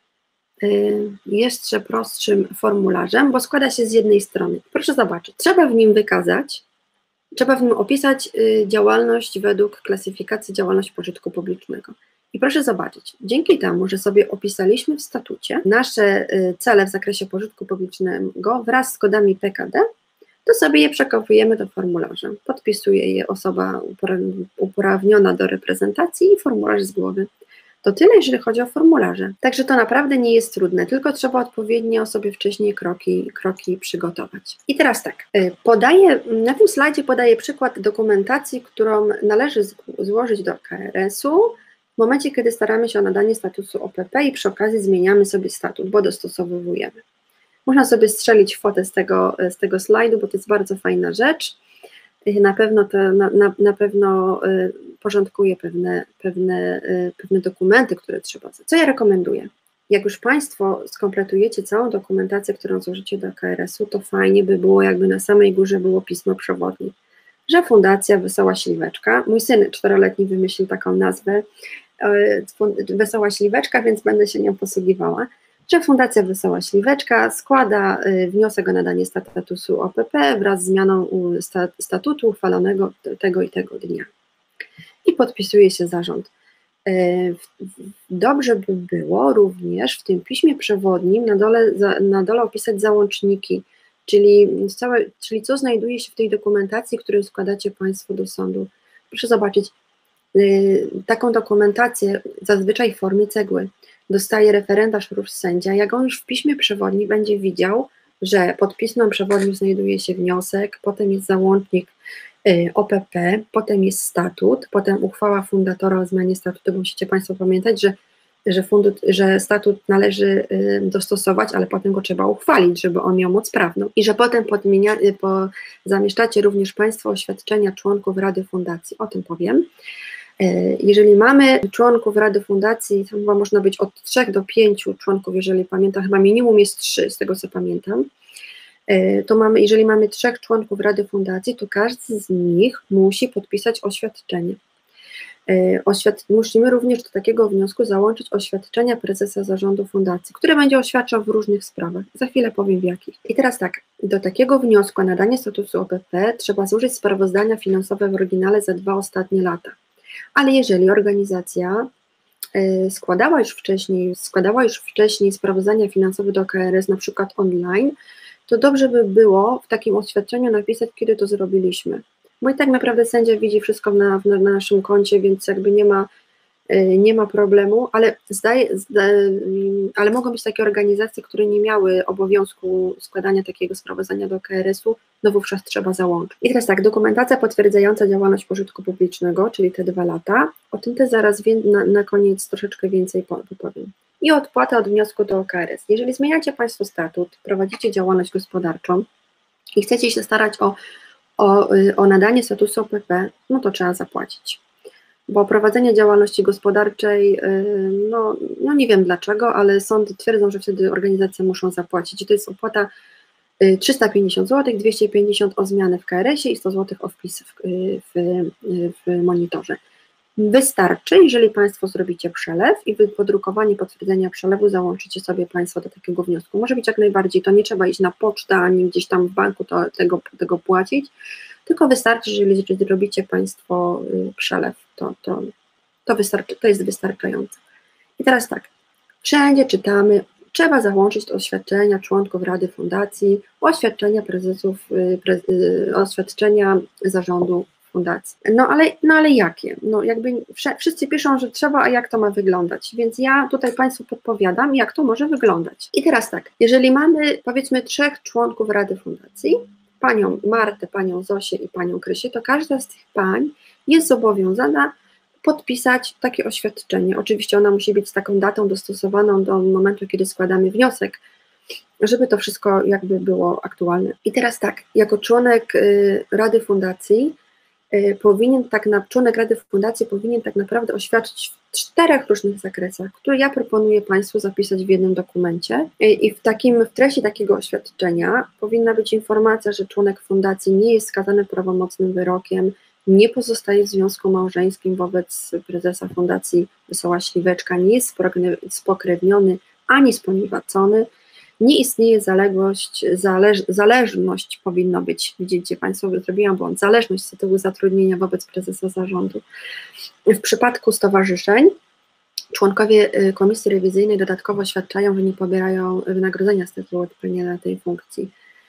jeszcze prostszym formularzem, bo składa się z jednej strony. Proszę zobaczyć, trzeba w nim wykazać, trzeba w nim opisać działalność według klasyfikacji działalność pożytku publicznego. I proszę zobaczyć, dzięki temu, że sobie opisaliśmy w statucie nasze cele w zakresie pożytku publicznego wraz z kodami P K D, to sobie je przekopujemy do formularza. Podpisuje je osoba uprawniona do reprezentacji i formularz z głowy. To tyle, jeżeli chodzi o formularze. Także to naprawdę nie jest trudne, tylko trzeba odpowiednio sobie wcześniej kroki, kroki przygotować. I teraz tak, podaję, na tym slajdzie podaję przykład dokumentacji, którą należy złożyć do K R S u, w momencie, kiedy staramy się o nadanie statusu O P P i przy okazji zmieniamy sobie statut, bo dostosowujemy. Można sobie strzelić fotę z tego, z tego slajdu, bo to jest bardzo fajna rzecz. Na pewno, to, na, na, na pewno porządkuje pewne, pewne, pewne dokumenty, które trzeba. Co ja rekomenduję? Jak już Państwo skompletujecie całą dokumentację, którą złożycie do K R S u, to fajnie by było, jakby na samej górze było pismo przewodnie, że Fundacja Wesoła Śliweczka, mój syn czteroletni wymyślił taką nazwę, Wesoła Śliweczka, więc będę się nią posługiwała, że Fundacja Wesoła Śliweczka składa wniosek o nadanie statusu O P P wraz z zmianą statutu uchwalonego tego i tego dnia. I podpisuje się zarząd. Dobrze by było również w tym piśmie przewodnim na dole, na dole opisać załączniki, czyli, całe, czyli co znajduje się w tej dokumentacji, którą składacie Państwo do sądu. Proszę zobaczyć, yy, taką dokumentację zazwyczaj w formie cegły dostaje referendarz lub sędzia. Jak on już w piśmie przewodnim będzie widział, że pod pismem przewodnim znajduje się wniosek, potem jest załącznik yy, O P P, potem jest statut, potem uchwała fundatora o zmianie statutu, bo musicie Państwo pamiętać, że Że, fundut, że statut należy y, dostosować, ale potem go trzeba uchwalić, żeby on miał moc prawną. I że potem podmienia, y, po, zamieszczacie również Państwo oświadczenia członków Rady Fundacji. O tym powiem. Y, jeżeli mamy członków Rady Fundacji, to chyba można być od trzech do pięciu członków, jeżeli pamiętam, chyba minimum jest trzy, z tego co pamiętam. Y, to mamy, jeżeli mamy trzech członków Rady Fundacji, to każdy z nich musi podpisać oświadczenie. Oświad musimy również do takiego wniosku załączyć oświadczenia prezesa zarządu fundacji, które będzie oświadczał w różnych sprawach. Za chwilę powiem w jakich. I teraz tak, do takiego wniosku o nadanie statusu O P P trzeba złożyć sprawozdania finansowe w oryginale za dwa ostatnie lata. Ale jeżeli organizacja y, składała już wcześniej, składała już wcześniej sprawozdania finansowe do K R S, na przykład online, to dobrze by było w takim oświadczeniu napisać, kiedy to zrobiliśmy. Bo i tak naprawdę sędzia widzi wszystko na, na, na naszym koncie, więc jakby nie ma, nie ma problemu, ale, zdaje, zdaje, ale mogą być takie organizacje, które nie miały obowiązku składania takiego sprawozdania do K R S-u, no wówczas trzeba załączyć. I teraz tak, dokumentacja potwierdzająca działalność pożytku publicznego, czyli te dwa lata, o tym też zaraz wie, na, na koniec troszeczkę więcej powiem. I odpłata od wniosku do K R S. Jeżeli zmieniacie Państwo statut, prowadzicie działalność gospodarczą i chcecie się starać o, o, o nadanie statusu O P P, no to trzeba zapłacić. Bo prowadzenie działalności gospodarczej, no, no nie wiem dlaczego, ale sądy twierdzą, że wtedy organizacje muszą zapłacić. I to jest opłata trzysta pięćdziesiąt złotych, dwieście pięćdziesiąt o zmianę w K R S-ie i sto złotych o wpis w, w, w monitorze. Wystarczy, jeżeli Państwo zrobicie przelew i wy podrukowanie potwierdzenia przelewu załączycie sobie Państwo do takiego wniosku. Może być jak najbardziej, to nie trzeba iść na pocztę, ani gdzieś tam w banku to, tego, tego płacić, tylko wystarczy, że jeżeli zrobicie Państwo przelew, to, to, to, wystarczy, to jest wystarczające. I teraz tak, wszędzie czytamy, trzeba załączyć te oświadczenia członków Rady Fundacji, oświadczenia prezesów, pre, oświadczenia zarządu fundacji. No ale, no ale jakie? No jakby wszyscy piszą, że trzeba, a jak to ma wyglądać? Więc ja tutaj Państwu podpowiadam, jak to może wyglądać. I teraz tak, jeżeli mamy powiedzmy trzech członków Rady Fundacji, panią Martę, panią Zosię i panią Krysię, to każda z tych pań jest zobowiązana podpisać takie oświadczenie. Oczywiście ona musi być z taką datą dostosowaną do momentu, kiedy składamy wniosek, żeby to wszystko jakby było aktualne. I teraz tak, jako członek y, Rady Fundacji y, powinien tak na, członek Rady Fundacji powinien tak naprawdę oświadczyć w czterech różnych zakresach, które ja proponuję Państwu zapisać w jednym dokumencie. Y, I w takim, w treści takiego oświadczenia powinna być informacja, że członek fundacji nie jest skazany prawomocnym wyrokiem, nie pozostaje w związku małżeńskim wobec prezesa Fundacji Wesoła Śliweczka, nie jest spokrewniony ani sponiewacony, nie istnieje zaległość, zależ, zależność powinno być, widzicie Państwo, zrobiłam błąd, zależność z tytułu zatrudnienia wobec prezesa zarządu. W przypadku stowarzyszeń członkowie komisji rewizyjnej dodatkowo oświadczają, że nie pobierają wynagrodzenia z tytułu pełnienia tej funkcji.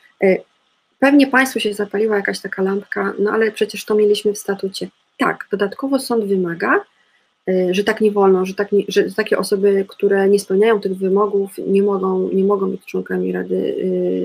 Pewnie Państwu się zapaliła jakaś taka lampka, no ale przecież to mieliśmy w statucie. Tak, dodatkowo sąd wymaga, że tak nie wolno, że, tak nie, że takie osoby, które nie spełniają tych wymogów, nie mogą, nie mogą być członkami rady,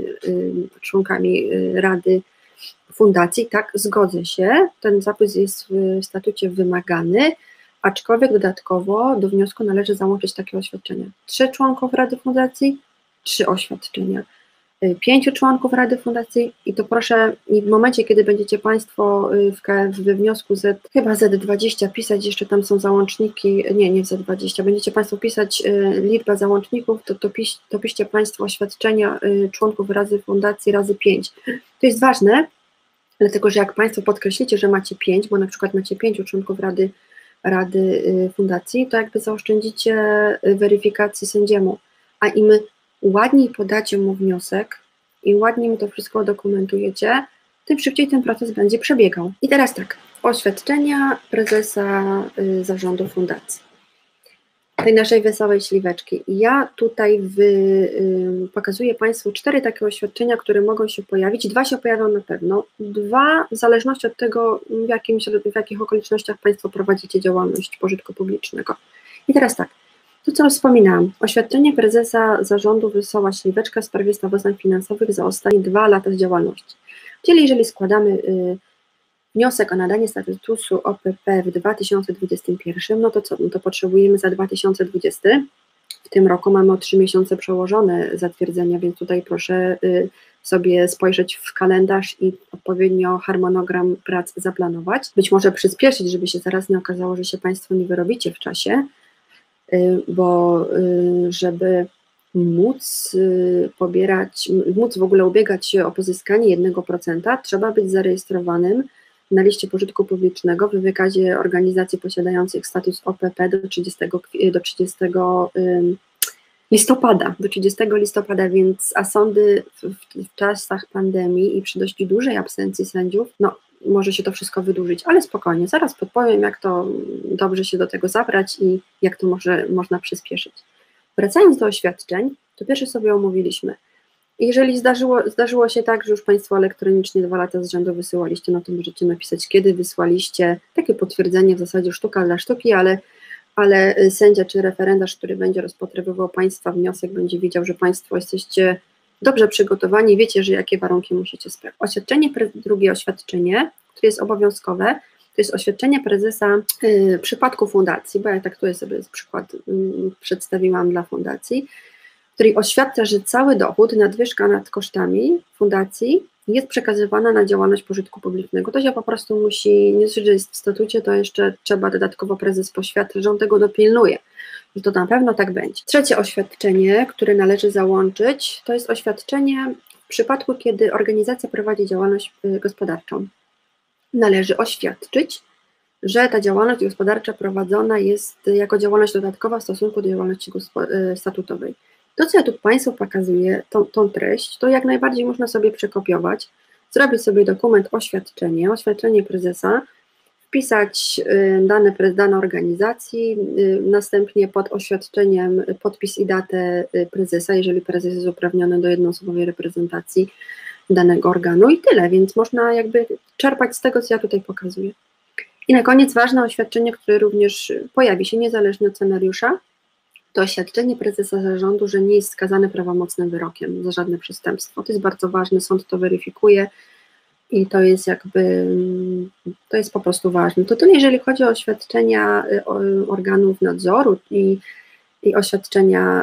członkami rady fundacji. Tak, zgodzę się, ten zapis jest w statucie wymagany, aczkolwiek dodatkowo do wniosku należy załączyć takie oświadczenia. Trzy członków rady fundacji, trzy oświadczenia. Pięciu członków Rady Fundacji i to proszę w momencie, kiedy będziecie Państwo w, we wniosku Z, chyba Z dwadzieścia pisać, jeszcze tam są załączniki, nie, nie Z dwadzieścia, będziecie Państwo pisać y, liczbę załączników, to, to, pisz, to piszcie Państwo oświadczenia y, członków Rady Fundacji razy pięć. To jest ważne, dlatego że jak Państwo podkreślicie, że macie pięć, bo na przykład macie pięciu członków Rady, Rady y, Fundacji, to jakby zaoszczędzicie weryfikacji sędziemu, a im ładniej podacie mu wniosek i ładniej mu to wszystko dokumentujecie, tym szybciej ten proces będzie przebiegał. I teraz tak, oświadczenia prezesa y, zarządu fundacji, tej naszej Wesołej Śliweczki. I ja tutaj wy, y, pokazuję Państwu cztery takie oświadczenia, które mogą się pojawić. Dwa się pojawią na pewno. Dwa w zależności od tego, w, jakim, w jakich okolicznościach Państwo prowadzicie działalność pożytku publicznego. I teraz tak, to co wspominałam, oświadczenie prezesa zarządu Wesoła Śliweczka w sprawie sprawozdań finansowych za ostatnie dwa lata z działalności. Czyli jeżeli składamy y, wniosek o nadanie statusu O P P w dwa tysiące dwudziestym pierwszym, no to co, no to potrzebujemy za dwa tysiące dwudziesty. W tym roku mamy o trzy miesiące przełożone zatwierdzenia, więc tutaj proszę y, sobie spojrzeć w kalendarz i odpowiednio harmonogram prac zaplanować. Być może przyspieszyć, żeby się zaraz nie okazało, że się Państwo nie wyrobicie w czasie, bo żeby móc pobierać, móc w ogóle ubiegać się o pozyskanie jednego procenta, trzeba być zarejestrowanym na liście pożytku publicznego w wykazie organizacji posiadających status O P P do trzydziestego, do trzydziestego listopada, do trzydziestego listopada, więc a sądy w, w, w czasach pandemii i przy dość dużej absencji sędziów, no może się to wszystko wydłużyć, ale spokojnie, zaraz podpowiem, jak to dobrze się do tego zabrać i jak to może, można przyspieszyć. Wracając do oświadczeń, to pierwsze sobie omówiliśmy. Jeżeli zdarzyło, zdarzyło się tak, że już Państwo elektronicznie dwa lata z rzędu wysyłaliście, no to możecie napisać, kiedy wysłaliście, takie potwierdzenie w zasadzie sztuka dla sztuki, ale, ale sędzia czy referendarz, który będzie rozpatrywał Państwa wniosek, będzie wiedział, że Państwo jesteście dobrze przygotowani, wiecie, że jakie warunki musicie spełnić. Oświadczenie, drugie oświadczenie, które jest obowiązkowe, to jest oświadczenie prezesa y, w przypadku fundacji, bo ja traktuję sobie przykład, y, przedstawiłam dla fundacji, w której oświadcza, że cały dochód, nadwyżka nad kosztami fundacji jest przekazywana na działalność pożytku publicznego. To się po prostu musi, nie dość, że jest w statucie, to jeszcze trzeba dodatkowo prezes poświadczyć, że on tego dopilnuje, że to na pewno tak będzie. Trzecie oświadczenie, które należy załączyć, to jest oświadczenie w przypadku, kiedy organizacja prowadzi działalność gospodarczą. Należy oświadczyć, że ta działalność gospodarcza prowadzona jest jako działalność dodatkowa w stosunku do działalności statutowej. To, co ja tu Państwu pokazuję, tą, tą treść, to jak najbardziej można sobie przekopiować, zrobić sobie dokument oświadczenie, oświadczenie prezesa, wpisać y, dane, dane organizacji, y, następnie pod oświadczeniem podpis i datę y, prezesa, jeżeli prezes jest uprawniony do jednoosobowej reprezentacji danego organu i tyle, więc można jakby czerpać z tego, co ja tutaj pokazuję. I na koniec ważne oświadczenie, które również pojawi się niezależnie od scenariusza, to oświadczenie prezesa zarządu, że nie jest skazany prawomocnym wyrokiem za żadne przestępstwo. To jest bardzo ważne, sąd to weryfikuje i to jest jakby, to jest po prostu ważne. To tyle, jeżeli chodzi o oświadczenia organów nadzoru i, i oświadczenia,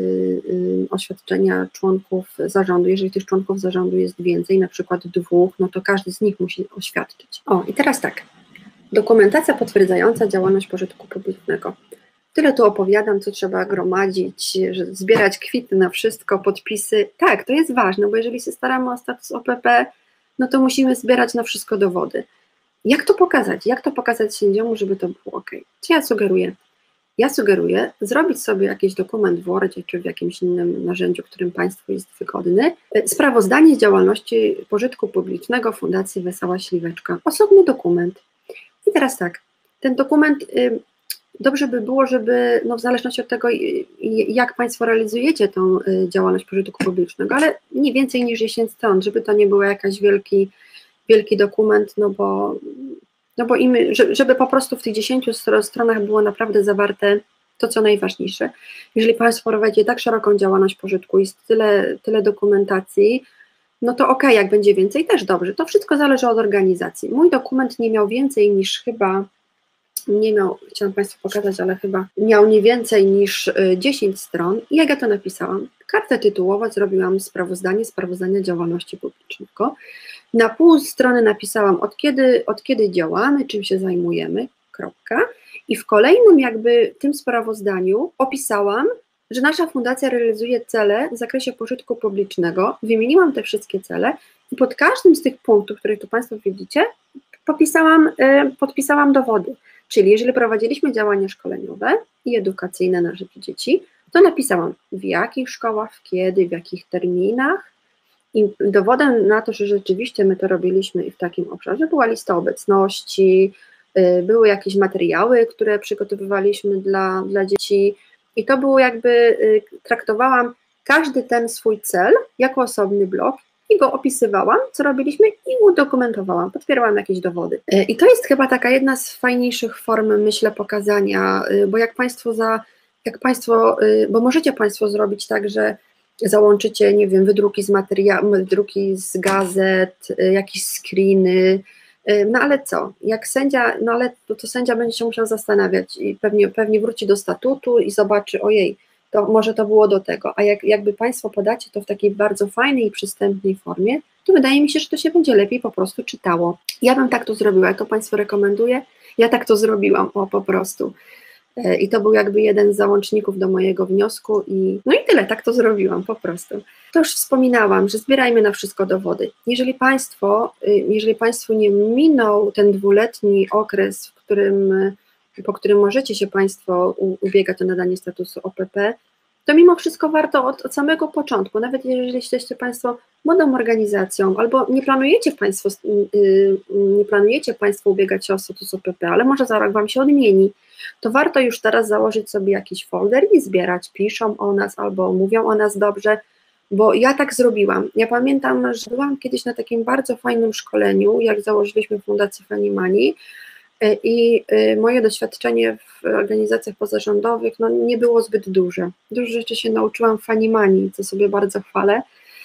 yy, oświadczenia członków zarządu. Jeżeli tych członków zarządu jest więcej, na przykład dwóch, no to każdy z nich musi oświadczyć. O, i teraz tak, dokumentacja potwierdzająca działalność pożytku publicznego. Tyle tu opowiadam, co trzeba gromadzić, że zbierać kwity na wszystko, podpisy. Tak, to jest ważne, bo jeżeli się staramy o status O P P, no to musimy zbierać na wszystko dowody. Jak to pokazać? Jak to pokazać sędziemu, żeby to było ok? Co ja sugeruję? Ja sugeruję zrobić sobie jakiś dokument w Wordzie czy w jakimś innym narzędziu, którym Państwu jest wygodny. Sprawozdanie z działalności pożytku publicznego Fundacji Wesoła Śliweczka. Osobny dokument. I teraz tak, ten dokument... Dobrze by było, żeby, no w zależności od tego, jak Państwo realizujecie tą działalność pożytku publicznego, ale nie więcej niż dziesięć stron, żeby to nie był jakiś wielki, wielki dokument, no bo, no bo im, żeby po prostu w tych dziesięciu stronach było naprawdę zawarte to, co najważniejsze. Jeżeli Państwo prowadzicie tak szeroką działalność pożytku, jest tyle, tyle dokumentacji, no to okej, jak będzie więcej, też dobrze. To wszystko zależy od organizacji. Mój dokument nie miał więcej niż chyba nie miał, chciałam Państwu pokazać, ale chyba miał nie więcej niż dziesięć stron. I jak ja to napisałam? Kartę tytułową zrobiłam sprawozdanie, sprawozdania działalności publicznego. Na pół strony napisałam, od kiedy, od kiedy działamy, czym się zajmujemy, kropka. I w kolejnym jakby tym sprawozdaniu opisałam, że nasza fundacja realizuje cele w zakresie pożytku publicznego. Wymieniłam te wszystkie cele i pod każdym z tych punktów, które tu Państwo widzicie, popisałam, podpisałam dowody. Czyli jeżeli prowadziliśmy działania szkoleniowe i edukacyjne na rzecz dzieci, to napisałam w jakich szkołach, kiedy, w jakich terminach i dowodem na to, że rzeczywiście my to robiliśmy i w takim obszarze była lista obecności, były jakieś materiały, które przygotowywaliśmy dla, dla dzieci i to było jakby, traktowałam każdy ten swój cel jako osobny blok i go opisywałam, co robiliśmy i udokumentowałam, potwierdzałam jakieś dowody. I to jest chyba taka jedna z fajniejszych form, myślę, pokazania, bo jak Państwo za, jak Państwo, bo możecie Państwo zrobić tak, że załączycie, nie wiem, wydruki z materiałów, wydruki z gazet, jakieś screeny, no ale co, jak sędzia, no ale to, to sędzia będzie się musiał zastanawiać i pewnie, pewnie wróci do statutu i zobaczy, ojej, to może to było do tego, a jak, jakby Państwo podacie to w takiej bardzo fajnej i przystępnej formie, to wydaje mi się, że to się będzie lepiej po prostu czytało. Ja bym tak to zrobiła, ja to Państwu rekomenduję, ja tak to zrobiłam, o po prostu. I to był jakby jeden z załączników do mojego wniosku i no i tyle, tak to zrobiłam po prostu. To już wspominałam, że zbierajmy na wszystko dowody. Jeżeli Państwo, jeżeli Państwu nie minął ten dwuletni okres, w którym po którym możecie się Państwo ubiegać o nadanie statusu O P P, to mimo wszystko warto od, od samego początku, nawet jeżeli jesteście Państwo młodą organizacją, albo nie planujecie Państwo, yy, nie planujecie Państwo ubiegać się o status O P P, ale może za rok Wam się odmieni, to warto już teraz założyć sobie jakiś folder i zbierać, piszą o nas albo mówią o nas dobrze, bo ja tak zrobiłam. Ja pamiętam, że byłam kiedyś na takim bardzo fajnym szkoleniu, jak założyliśmy Fundację Fanny Money, i moje doświadczenie w organizacjach pozarządowych no, nie było zbyt duże. Dużo rzeczy się nauczyłam w Fanimani, co sobie bardzo chwalę.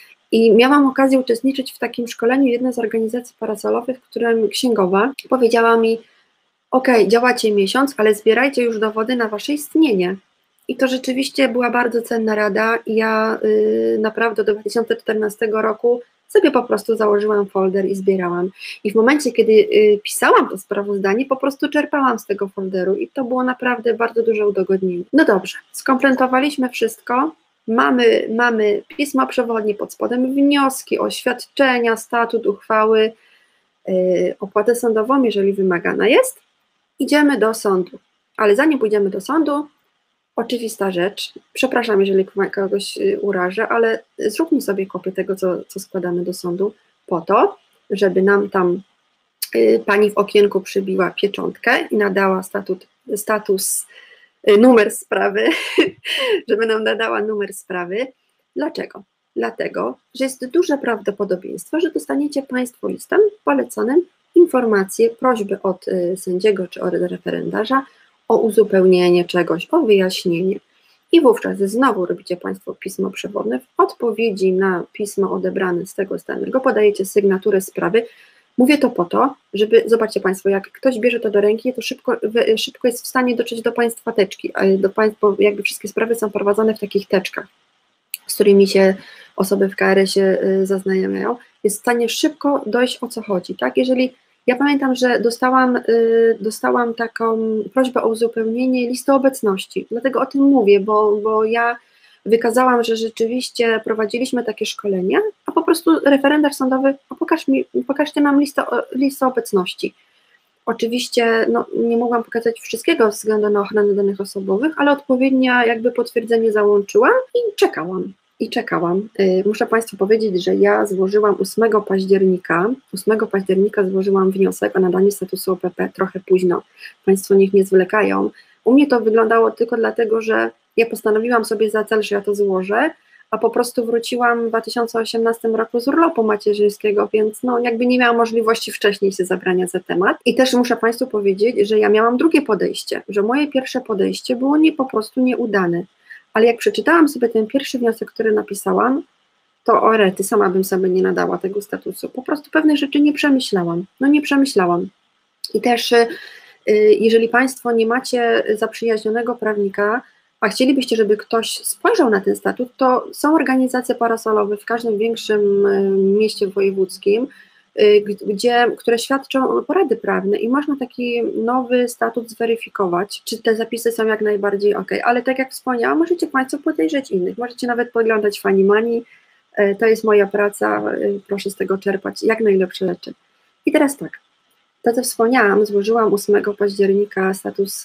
I miałam okazję uczestniczyć w takim szkoleniu jednej z organizacji parasolowych, w którym księgowa powiedziała mi: ok, działacie miesiąc, ale zbierajcie już dowody na wasze istnienie. I to rzeczywiście była bardzo cenna rada i ja y, naprawdę do dwa tysiące czternastego roku sobie po prostu założyłam folder i zbierałam. I w momencie, kiedy y, pisałam to sprawozdanie, po prostu czerpałam z tego folderu i to było naprawdę bardzo duże udogodnienie. No dobrze, skompletowaliśmy wszystko. Mamy, mamy pismo przewodnie, pod spodem wnioski, oświadczenia, statut, uchwały, yy, opłatę sądową, jeżeli wymagana jest. Idziemy do sądu, ale zanim pójdziemy do sądu, oczywista rzecz, przepraszam, jeżeli kogoś urażę, ale zróbmy sobie kopię tego, co, co składamy do sądu, po to, żeby nam tam yy, pani w okienku przybiła pieczątkę i nadała statut, status, numer sprawy, żeby nam nadała numer sprawy. Dlaczego? Dlatego, że jest duże prawdopodobieństwo, że dostaniecie Państwo listem poleconym informacje, prośby od y, sędziego czy od referendarza o uzupełnienie czegoś, o wyjaśnienie. I wówczas znowu robicie Państwo pismo przewodne, w odpowiedzi na pismo odebrane z tego stanego podajecie sygnaturę sprawy. Mówię to po to, żeby, zobaczcie Państwo, jak ktoś bierze to do ręki, to szybko, szybko jest w stanie dotrzeć do Państwa teczki, do państw, bo jakby wszystkie sprawy są prowadzone w takich teczkach, z którymi się osoby w K R S-ie zaznajamiają, jest w stanie szybko dojść, o co chodzi, tak? Jeżeli, ja pamiętam, że dostałam, dostałam taką prośbę o uzupełnienie listy obecności, dlatego o tym mówię, bo, bo ja wykazałam, że rzeczywiście prowadziliśmy takie szkolenia, a po prostu referendarz sądowy, a pokaż mi, pokażcie nam listę, listę obecności. Oczywiście no, nie mogłam pokazać wszystkiego ze względu na ochronę danych osobowych, ale odpowiednie jakby potwierdzenie załączyłam i czekałam. I czekałam. Yy, muszę Państwu powiedzieć, że ja złożyłam ósmego października, ósmego października złożyłam wniosek o nadanie statusu O P P trochę późno. Państwo niech nie zwlekają. U mnie to wyglądało tylko dlatego, że ja postanowiłam sobie za cel, że ja to złożę, a po prostu wróciłam w dwa tysiące osiemnastym roku z urlopu macierzyńskiego, więc no jakby nie miałam możliwości wcześniej się zabrania za temat. I też muszę Państwu powiedzieć, że ja miałam drugie podejście, że moje pierwsze podejście było nie po prostu nieudane, ale jak przeczytałam sobie ten pierwszy wniosek, który napisałam, to o rety, sama bym sobie nie nadała tego statusu, po prostu pewnych rzeczy nie przemyślałam, no nie przemyślałam. I też jeżeli Państwo nie macie zaprzyjaźnionego prawnika, a chcielibyście, żeby ktoś spojrzał na ten statut, to są organizacje parasolowe w każdym większym mieście wojewódzkim, gdzie, które świadczą porady prawne i można taki nowy statut zweryfikować, czy te zapisy są jak najbardziej ok, ale tak jak wspomniałam, możecie Państwo podejrzeć innych, możecie nawet podglądać Fanimani, to jest moja praca, proszę z tego czerpać jak najlepsze rzeczy. I teraz tak, to co wspomniałam, złożyłam ósmego października status,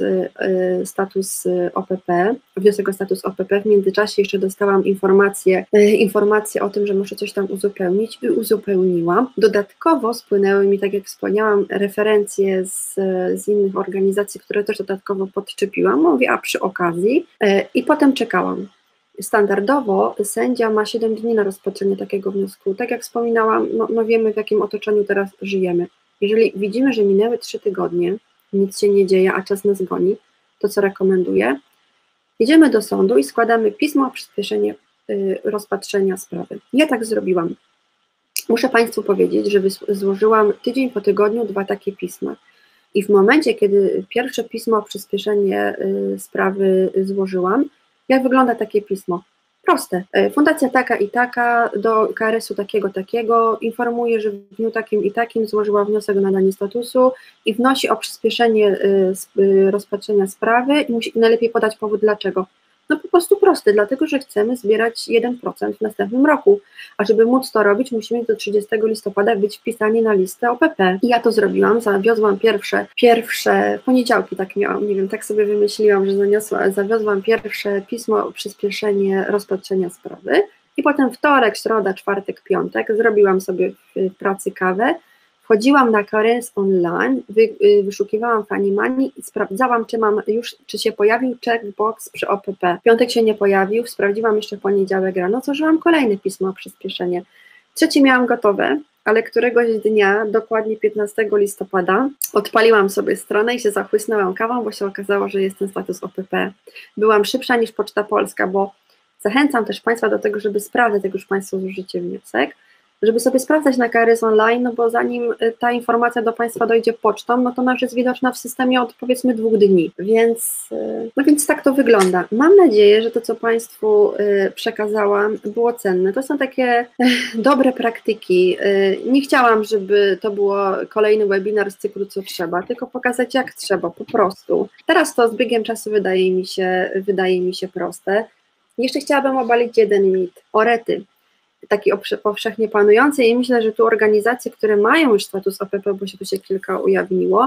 status O P P, wniosek o status O P P, w międzyczasie jeszcze dostałam informację, informację o tym, że muszę coś tam uzupełnić i uzupełniłam. Dodatkowo spłynęły mi, tak jak wspomniałam, referencje z, z innych organizacji, które też dodatkowo podczepiłam, mówię, a przy okazji i potem czekałam. Standardowo sędzia ma siedem dni na rozpatrzenie takiego wniosku. Tak jak wspominałam, no, no wiemy, w jakim otoczeniu teraz żyjemy. Jeżeli widzimy, że minęły trzy tygodnie, nic się nie dzieje, a czas nas goni, to co rekomenduję? Jedziemy do sądu i składamy pismo o przyspieszenie y, rozpatrzenia sprawy. Ja tak zrobiłam. Muszę Państwu powiedzieć, że złożyłam tydzień po tygodniu dwa takie pisma. I w momencie, kiedy pierwsze pismo o przyspieszenie y, sprawy złożyłam, jak wygląda takie pismo? Proste. Fundacja taka i taka do K R S-u takiego, takiego informuje, że w dniu takim i takim złożyła wniosek o nadanie statusu i wnosi o przyspieszenie rozpatrzenia sprawy i musi najlepiej podać powód dlaczego. No po prostu prosty, dlatego że chcemy zbierać jeden procent w następnym roku, a żeby móc to robić, musimy do trzydziestego listopada być wpisani na listę O P P. I ja to zrobiłam, zawiozłam pierwsze, pierwsze poniedziałki, tak miałam, nie wiem, tak sobie wymyśliłam, że zaniosła, zawiozłam pierwsze pismo o przyspieszenie rozpatrzenia sprawy i potem wtorek, środa, czwartek, piątek zrobiłam sobie w pracy kawę, wchodziłam na K R S online, wy, wyszukiwałam Fanimani i sprawdzałam, czy mam już, czy się pojawił checkbox przy O P P. Piątek się nie pojawił, sprawdziłam jeszcze poniedziałek rano, złożyłam kolejne pismo o przyspieszenie. Trzecie miałam gotowe ale któregoś dnia, dokładnie piętnastego listopada, odpaliłam sobie stronę i się zachłysnęłam kawą, bo się okazało, że jest ten status O P P. Byłam szybsza niż Poczta Polska, bo zachęcam też Państwa do tego, żeby sprawdzać, jak już Państwo złożycie wniosek, żeby sobie sprawdzać na K R S Online, no bo zanim ta informacja do Państwa dojdzie pocztą, no to ona już jest widoczna w systemie od powiedzmy dwóch dni, więc, no więc tak to wygląda. Mam nadzieję, że to, co Państwu przekazałam, było cenne. To są takie dobre praktyki. Nie chciałam, żeby to było kolejny webinar z cyklu co trzeba, tylko pokazać jak trzeba, po prostu. Teraz to z biegiem czasu wydaje mi się, wydaje mi się proste. Jeszcze chciałabym obalić jeden mit, orety. Taki powszechnie panujący i myślę, że tu organizacje, które mają już status O P P, bo się tu się kilka ujawniło,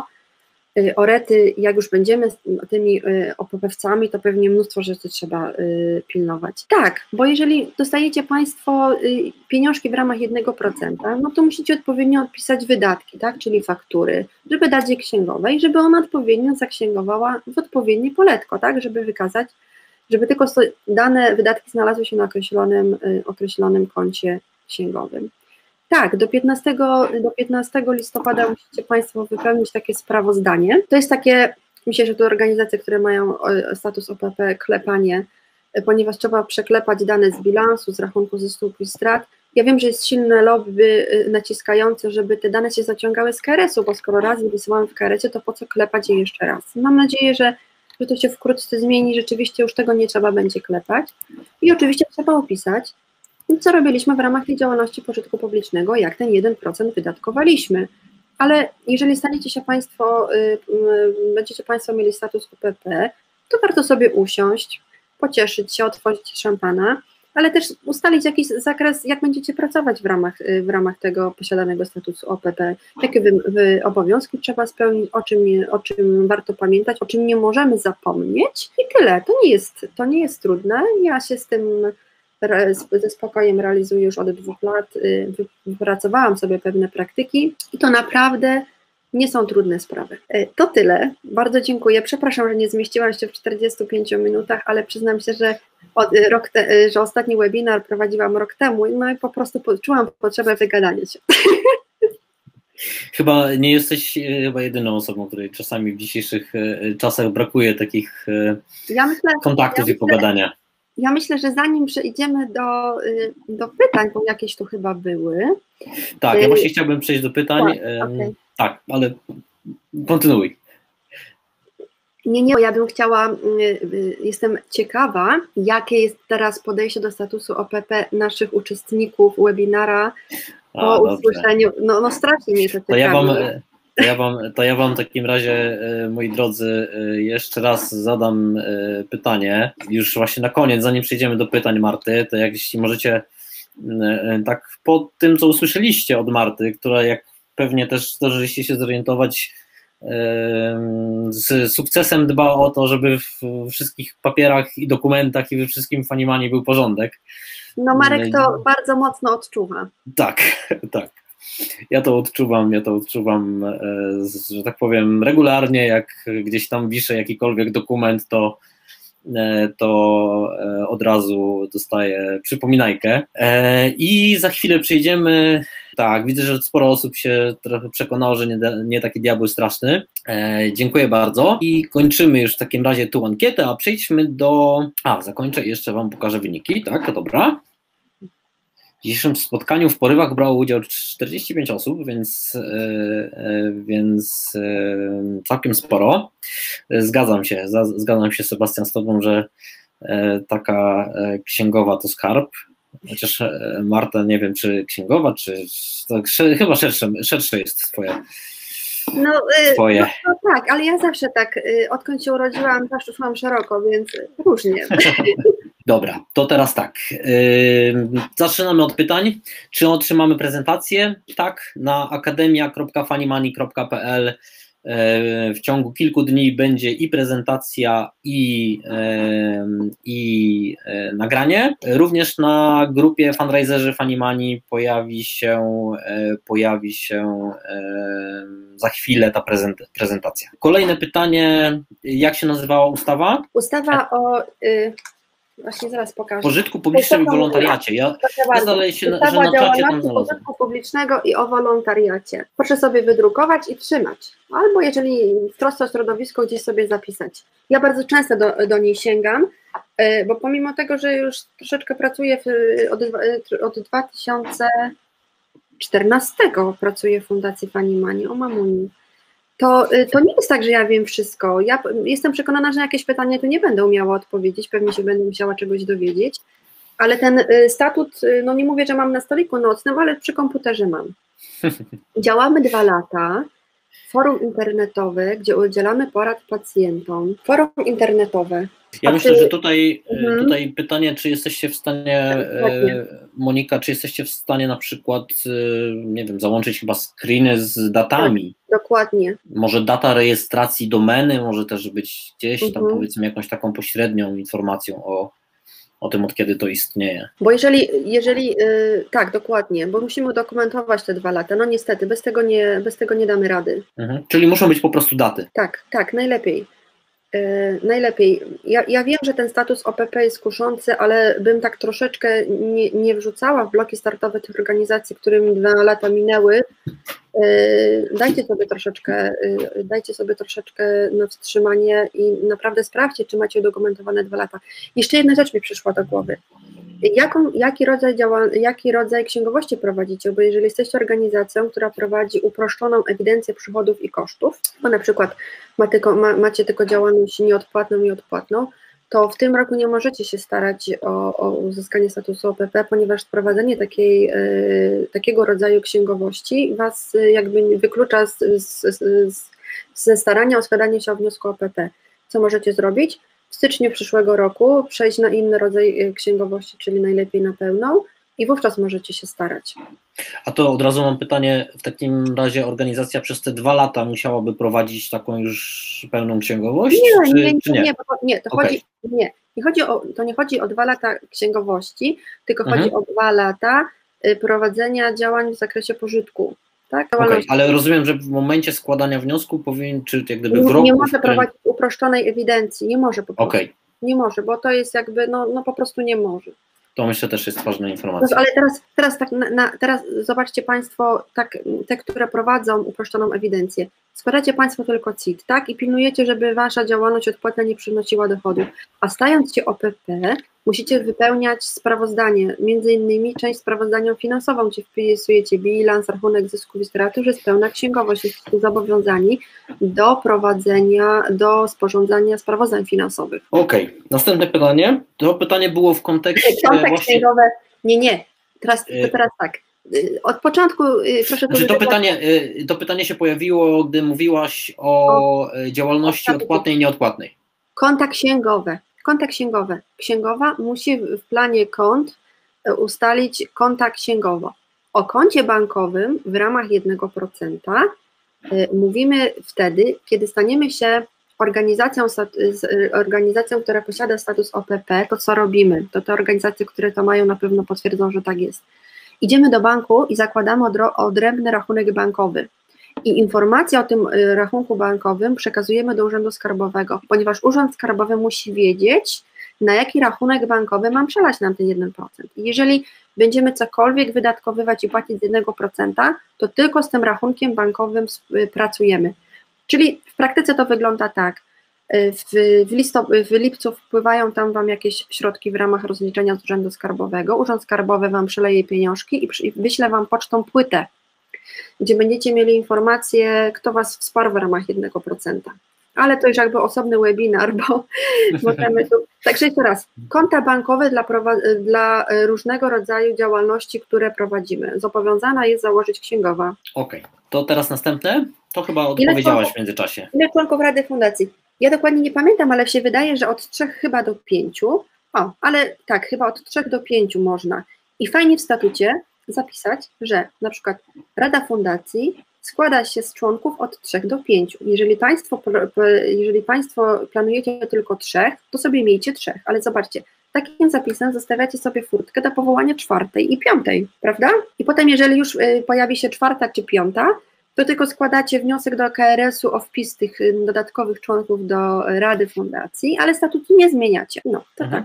orety, jak już będziemy tymi O P P-wcami, to pewnie mnóstwo rzeczy trzeba pilnować. Tak, bo jeżeli dostajecie Państwo pieniążki w ramach jednego procenta, no to musicie odpowiednio odpisać wydatki, tak, czyli faktury, żeby dać je księgowej, żeby ona odpowiednio zaksięgowała w odpowiednie poletko, tak, żeby wykazać, żeby tylko dane wydatki znalazły się na określonym, określonym koncie księgowym. Tak, do piętnastego, do piętnastego listopada musicie Państwo wypełnić takie sprawozdanie. To jest takie, myślę, że to organizacje, które mają status O P P, klepanie, ponieważ trzeba przeklepać dane z bilansu, z rachunku zysków i strat. Ja wiem, że jest silne lobby naciskające, żeby te dane się zaciągały z K R S u, bo skoro raz je wysyłamy w K R S ie, to po co klepać je jeszcze raz? Mam nadzieję, że że to się wkrótce zmieni, rzeczywiście już tego nie trzeba będzie klepać. I oczywiście trzeba opisać, co robiliśmy w ramach tej działalności pożytku publicznego, jak ten jeden procent wydatkowaliśmy. Ale jeżeli staniecie się Państwo, y, y, będziecie Państwo mieli status O P P, to warto sobie usiąść, pocieszyć się, otworzyć szampana, ale też ustalić jakiś zakres, jak będziecie pracować w ramach, w ramach tego posiadanego statusu O P P, jakie wy, wy obowiązki trzeba spełnić, o czym, o czym warto pamiętać, o czym nie możemy zapomnieć i tyle. To nie jest, to nie jest trudne, ja się z tym ze spokojem realizuję już od dwóch lat, wypracowałam sobie pewne praktyki i to naprawdę nie są trudne sprawy. To tyle, bardzo dziękuję, przepraszam, że nie zmieściłam się w czterdziestu pięciu minutach, ale przyznam się, że, od, rok te, że ostatni webinar prowadziłam rok temu, no i po prostu poczułam potrzebę wygadania się. Chyba nie jesteś chyba jedyną osobą, której czasami w dzisiejszych czasach brakuje takich ja myślę, kontaktów ja i pogadania. Ja myślę, że zanim przejdziemy do, do pytań, bo jakieś tu chyba były. Tak, ja właśnie chciałbym przejść do pytań. Tak, okay. Tak, ale kontynuuj. Nie, nie, ja bym chciała, jestem ciekawa, jakie jest teraz podejście do statusu O P P naszych uczestników webinara po A, usłyszeniu, no, no strasznie mnie to ciekawi. To ja wam, to ja wam, to ja wam w takim razie, moi drodzy, jeszcze raz zadam pytanie, już właśnie na koniec, zanim przejdziemy do pytań Marty, to jak jeśli możecie, tak po tym, co usłyszeliście od Marty, która jak pewnie też zdążyliście się zorientować, z sukcesem dba o to, żeby w wszystkich papierach i dokumentach i we wszystkim Funimani był porządek. No Marek to bardzo mocno odczuwa. Tak, tak. Ja to odczuwam, ja to odczuwam, że tak powiem, regularnie, jak gdzieś tam wiszę jakikolwiek dokument, to to od razu dostaję przypominajkę. I za chwilę przejdziemy, tak, widzę, że sporo osób się trochę przekonało, że nie, nie taki diabeł straszny. Dziękuję bardzo i kończymy już w takim razie tu ankietę, a przejdźmy do, a zakończę i jeszcze wam pokażę wyniki, tak, dobra. W dzisiejszym spotkaniu w porywach brało udział czterdzieści pięć osób, więc, więc całkiem sporo. Zgadzam się, zgadzam się Sebastian z tobą, że taka księgowa to skarb. Chociaż Marta, nie wiem, czy księgowa, czy tak, chyba szersze, szersze jest twoje. No, twoje. No, no tak, ale ja zawsze tak, odkąd się urodziłam, zawsze szłam szeroko, więc różnie. Dobra, to teraz tak, yy, zaczynamy od pytań. Czy otrzymamy prezentację? Tak, na akademia kropka funimani kropka p l yy, w ciągu kilku dni będzie i prezentacja, i, yy, i yy, nagranie. Również na grupie Fundraiserzy Funimani pojawi się, yy, pojawi się yy, za chwilę ta prezent, prezentacja. Kolejne pytanie, jak się nazywała ustawa? Ustawa o... Yy... Właśnie zaraz pokażę. Pożytku publicznym i wolontariacie. Ja, ja zdaje się, że na czacie tam znalazłem. Pożytku publicznego i o wolontariacie. Proszę sobie wydrukować i trzymać. Albo jeżeli w trosce o środowisko gdzieś sobie zapisać. Ja bardzo często do, do niej sięgam, bo pomimo tego, że już troszeczkę pracuję w, od, od dwa tysiące czternastego pracuję w Fundacji Fanny Money, o mamuni. To, to nie jest tak, że ja wiem wszystko. Ja jestem przekonana, że na jakieś pytanie tu nie będę umiała odpowiedzieć, pewnie się będę musiała czegoś dowiedzieć, ale ten statut, no nie mówię, że mam na stoliku nocnym, ale przy komputerze mam. Działamy dwa lata, forum internetowe, gdzie udzielamy porad pacjentom. Forum internetowe. Ja myślę, że tutaj, mhm. tutaj pytanie, czy jesteście w stanie, Monika, czy jesteście w stanie na przykład, nie wiem, załączyć chyba screeny z datami. Tak, dokładnie. Może data rejestracji domeny może też być gdzieś tam, mhm. powiedzmy, jakąś taką pośrednią informacją o, o tym, od kiedy to istnieje. Bo jeżeli, jeżeli yy, tak, dokładnie, bo musimy udokumentować te dwa lata, no niestety, bez tego nie, bez tego nie damy rady. Mhm. Czyli muszą być po prostu daty. Tak, tak, najlepiej. Yy, najlepiej. Ja, ja wiem, że ten status O P P jest kuszący, ale bym tak troszeczkę nie, nie wrzucała w bloki startowe tych organizacji, którym dwa lata minęły. Yy, dajcie sobie troszeczkę, yy, dajcie sobie troszeczkę na wstrzymanie i naprawdę sprawdźcie, czy macie udokumentowane dwa lata. Jeszcze jedna rzecz mi przyszła do głowy. Jaką, jaki, rodzaj działa, jaki rodzaj księgowości prowadzicie? Bo jeżeli jesteście organizacją, która prowadzi uproszczoną ewidencję przychodów i kosztów, bo na przykład ma tylko, ma, macie tylko działalność nieodpłatną i odpłatną, to w tym roku nie możecie się starać o, o uzyskanie statusu O P P, ponieważ wprowadzenie takiej, y, takiego rodzaju księgowości Was y, jakby wyklucza z, z, z, ze starania o składanie się o wniosku O P P. Co możecie zrobić? W styczniu przyszłego roku przejść na inny rodzaj księgowości, czyli najlepiej na pełną i wówczas możecie się starać. A to od razu mam pytanie, w takim razie organizacja przez te dwa lata musiałaby prowadzić taką już pełną księgowość? Nie, czy, nie, nie, czy nie? nie, to, nie, to, okay. chodzi, nie, nie chodzi o, to nie chodzi o dwa lata księgowości, tylko mhm. chodzi o dwa lata prowadzenia działań w zakresie pożytku. Tak? Okay, ale rozumiem, że w momencie składania wniosku powinien, czy jak gdyby w roku... Nie może którym... prowadzić uproszczonej ewidencji, nie może po prostu. Okay. Nie może, bo to jest jakby, no, no po prostu nie może. To myślę też jest ważna informacja. Ale teraz, teraz, tak na, na, teraz zobaczcie Państwo, tak, te, które prowadzą uproszczoną ewidencję. Składacie Państwo tylko C I T, tak? I pilnujecie, żeby Wasza działalność odpłatna nie przynosiła dochodów. A stając się O P P, musicie wypełniać sprawozdanie, między innymi część sprawozdanią finansową, gdzie wpisujecie bilans, rachunek zysków i strat, to już jest pełna księgowość, jesteście zobowiązani do prowadzenia, do sporządzania sprawozdań finansowych. Okej, okay. Następne pytanie. To pytanie było w kontekście Kontekst właśnie... księgowe, nie, nie, teraz, to teraz tak. Od początku proszę znaczy, to, pytanie, to pytanie się pojawiło, gdy mówiłaś o, o działalności odpłatnej i nieodpłatnej. Konta księgowe. Konta księgowe. Księgowa musi w planie kont ustalić konta księgowo. O koncie bankowym w ramach jednego procenta mówimy wtedy, kiedy staniemy się organizacją, organizacją, która posiada status O P P, to co robimy? To te organizacje, które to mają, na pewno potwierdzą, że tak jest. Idziemy do banku i zakładamy odrębny rachunek bankowy. I informację o tym rachunku bankowym przekazujemy do Urzędu Skarbowego, ponieważ Urząd Skarbowy musi wiedzieć, na jaki rachunek bankowy mam przelać nam ten jeden procent. I jeżeli będziemy cokolwiek wydatkowywać i płacić z jednego procenta, to tylko z tym rachunkiem bankowym pracujemy. Czyli w praktyce to wygląda tak. W, w, listop, w lipcu wpływają tam Wam jakieś środki w ramach rozliczenia z Urzędu Skarbowego. Urząd Skarbowy Wam przeleje pieniążki i, przy, i wyśle Wam pocztą płytę, gdzie będziecie mieli informację, kto Was wsparł w ramach jednego procenta. Ale to już jakby osobny webinar, bo możemy tu... Także jeszcze raz, konta bankowe dla, dla różnego rodzaju działalności, które prowadzimy. Zobowiązana jest założyć księgowa. Okej, okay. To teraz następne? To chyba odpowiedziałaś w międzyczasie. Ile członków Rady Fundacji? Ja dokładnie nie pamiętam, ale się wydaje, że od trzech chyba do pięciu. O, ale tak, chyba od trzech do pięciu można. I fajnie w statucie zapisać, że na przykład Rada Fundacji składa się z członków od trzech do pięciu. Jeżeli Państwo, jeżeli Państwo planujecie tylko trzech, to sobie miejcie trzech, ale zobaczcie, takim zapisem zostawiacie sobie furtkę do powołania czwartej i piątej, prawda? I potem, jeżeli już pojawi się czwarta czy piąta, to tylko składacie wniosek do K R S u o wpis tych dodatkowych członków do Rady Fundacji, ale statutu nie zmieniacie. No, to mhm. tak.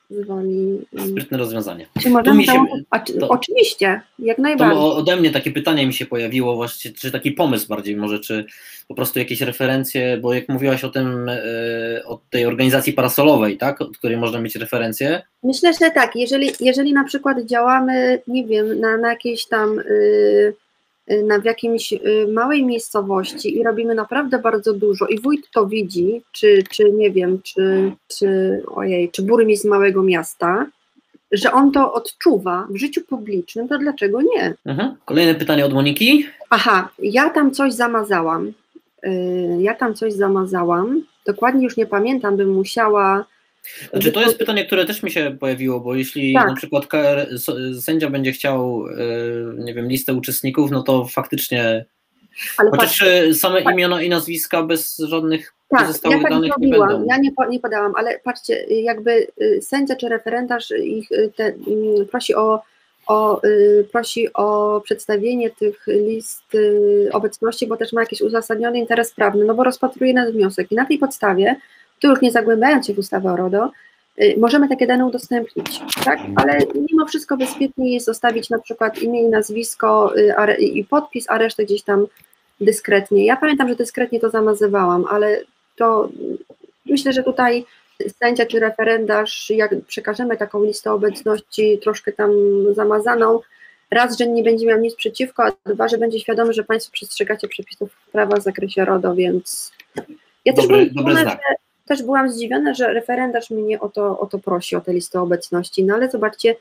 zwoli. Sprytne rozwiązanie. Czy możemy się, tam, a, czy, to, oczywiście, jak najbardziej. To ode mnie takie pytanie mi się pojawiło właśnie, czy taki pomysł bardziej może, czy po prostu jakieś referencje, bo jak mówiłaś o tym, yy, o tej organizacji parasolowej, tak, od której można mieć referencje? Myślę, że tak, jeżeli, jeżeli na przykład działamy, nie wiem, na, na jakiejś tam, yy, na w jakiejś yy, małej miejscowości i robimy naprawdę bardzo dużo i wójt to widzi, czy, czy nie wiem, czy, czy, ojej, czy burmistrz małego miasta, że on to odczuwa w życiu publicznym, to dlaczego nie? Mhm. Kolejne pytanie od Moniki. Aha, ja tam coś zamazałam. Yy, ja tam coś zamazałam. Dokładnie już nie pamiętam, bym musiała. Znaczy, to jest pytanie, które też mi się pojawiło, bo jeśli tak. na przykład K R, sędzia będzie chciał, yy, nie wiem, listę uczestników, no to faktycznie. Ale chociaż patrz, same tak. imiona i nazwiska bez żadnych tak, pozostałych ja tak danych zrobiłam. nie będą. Ja nie, nie podałam, ale patrzcie, jakby sędzia czy referendarz ich te, prosi o, o, prosi o przedstawienie tych list obecności, bo też ma jakiś uzasadniony interes prawny, no bo rozpatruje nasz wniosek i na tej podstawie, tu już nie zagłębiając się w ustawę o RODO, możemy takie dane udostępnić, tak? Ale mimo wszystko bezpieczniej jest zostawić na przykład imię i nazwisko i podpis, a resztę gdzieś tam dyskretnie. Ja pamiętam, że dyskretnie to zamazywałam, ale to myślę, że tutaj sędzia czy referendarz, jak przekażemy taką listę obecności troszkę tam zamazaną, raz, że nie będzie miał nic przeciwko, a dwa, że będzie świadomy, że Państwo przestrzegacie przepisów prawa w zakresie RODO, więc ja też dobry, byłam zdziwiona, że, też byłam zdziwiona, że referendarz mnie o to, o to prosi, o tę listę obecności, no ale zobaczcie,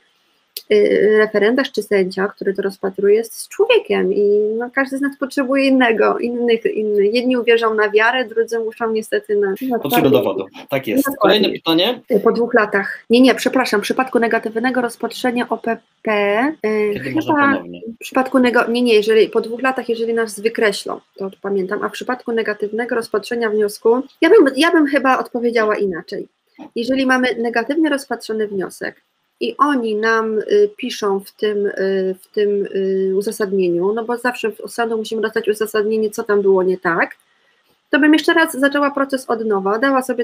referendarz czy sędzia, który to rozpatruje, jest człowiekiem i no, każdy z nas potrzebuje innego, innych, innych. Jedni uwierzą na wiarę, drudzy muszą niestety na... na Potrzebę dowodu, tak jest. Dokładnie. Kolejne pytanie. Po dwóch latach. Nie, nie, przepraszam, w przypadku negatywnego rozpatrzenia O P P, Kiedy chyba można ponownie? W przypadku nego, nie, nie, jeżeli po dwóch latach, jeżeli nas wykreślą, to pamiętam, a w przypadku negatywnego rozpatrzenia wniosku, ja bym, ja bym chyba odpowiedziała inaczej. Jeżeli mamy negatywnie rozpatrzony wniosek, i oni nam y, piszą w tym, y, w tym y, uzasadnieniu, no bo zawsze w sądu musimy dostać uzasadnienie, co tam było nie tak, to bym jeszcze raz zaczęła proces od nowa, dała sobie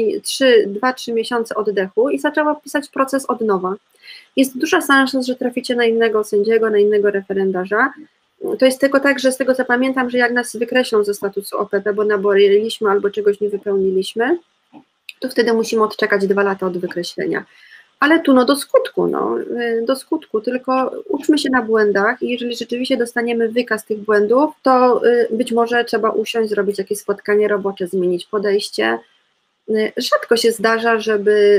dwa trzy miesiące oddechu i zaczęła pisać proces od nowa. Jest duża szansa, że traficie na innego sędziego, na innego referendarza. To jest tylko tak, że z tego co pamiętam, że jak nas wykreślą ze statusu O P P, bo naboriliśmy albo czegoś nie wypełniliśmy, to wtedy musimy odczekać dwa lata od wykreślenia. Ale tu no do skutku, no, do skutku, tylko uczmy się na błędach i jeżeli rzeczywiście dostaniemy wykaz tych błędów, to być może trzeba usiąść, zrobić jakieś spotkanie robocze, zmienić podejście. Rzadko się zdarza, żeby,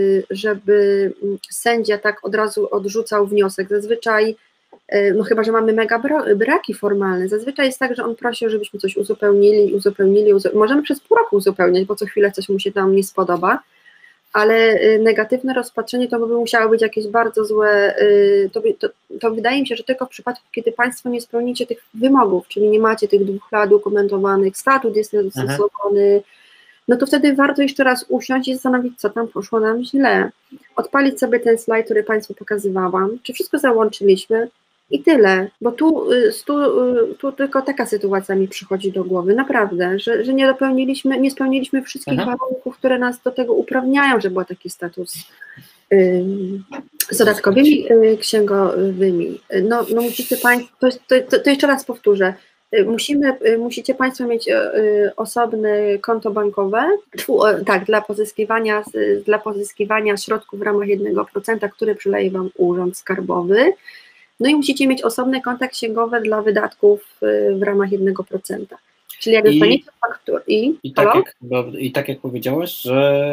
żeby sędzia tak od razu odrzucał wniosek. Zazwyczaj, no chyba że mamy mega braki formalne, zazwyczaj jest tak, że on prosi, żebyśmy coś uzupełnili, uzupełnili, uzupełnili. Możemy przez pół roku uzupełniać, bo co chwilę coś mu się tam nie spodoba. Ale negatywne rozpatrzenie to by musiało być jakieś bardzo złe, to, by, to, to wydaje mi się, że tylko w przypadku, kiedy Państwo nie spełnicie tych wymogów, czyli nie macie tych dwóch lat udokumentowanych, statut jest niedostosowany, no to wtedy warto jeszcze raz usiąść i zastanowić, co tam poszło nam źle. Odpalić sobie ten slajd, który Państwu pokazywałam, czy wszystko załączyliśmy i tyle, bo tu, tu, tu tylko taka sytuacja mi przychodzi do głowy, naprawdę, że, że nie dopełniliśmy, nie spełniliśmy wszystkich Aha. warunków, które nas do tego uprawniają, żeby był taki status yy, z dodatkowymi yy, księgowymi. No, no musicie Państwo, to, to, to jeszcze raz powtórzę, yy, musimy, yy, musicie Państwo mieć yy, osobne konto bankowe, tfu, yy, tak, dla pozyskiwania, yy, dla pozyskiwania środków w ramach jednego procenta, które przyleje Wam Urząd Skarbowy. No i musicie mieć osobne konta księgowe dla wydatków w ramach jednego procenta. Czyli jak dostaniecie fakturę i... I tak, jak, I tak jak powiedziałaś, że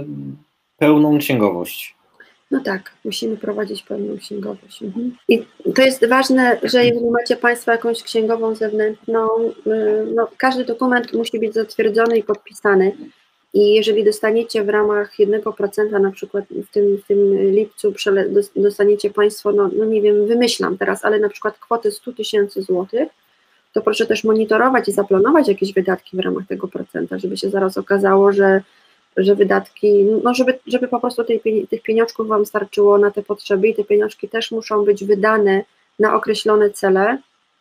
pełną księgowość. No tak, musimy prowadzić pełną księgowość. Mhm. I to jest ważne, że jeżeli macie Państwo jakąś księgową zewnętrzną, no każdy dokument musi być zatwierdzony i podpisany. I jeżeli dostaniecie w ramach jednego procenta, na przykład w tym, w tym lipcu dostaniecie Państwo, no, no nie wiem, wymyślam teraz, ale na przykład kwotę sto tysięcy złotych, to proszę też monitorować i zaplanować jakieś wydatki w ramach tego procenta, żeby się zaraz okazało, że, że wydatki, no żeby, żeby po prostu tej, tych pieniążków Wam starczyło na te potrzeby i te pieniążki też muszą być wydane na określone cele,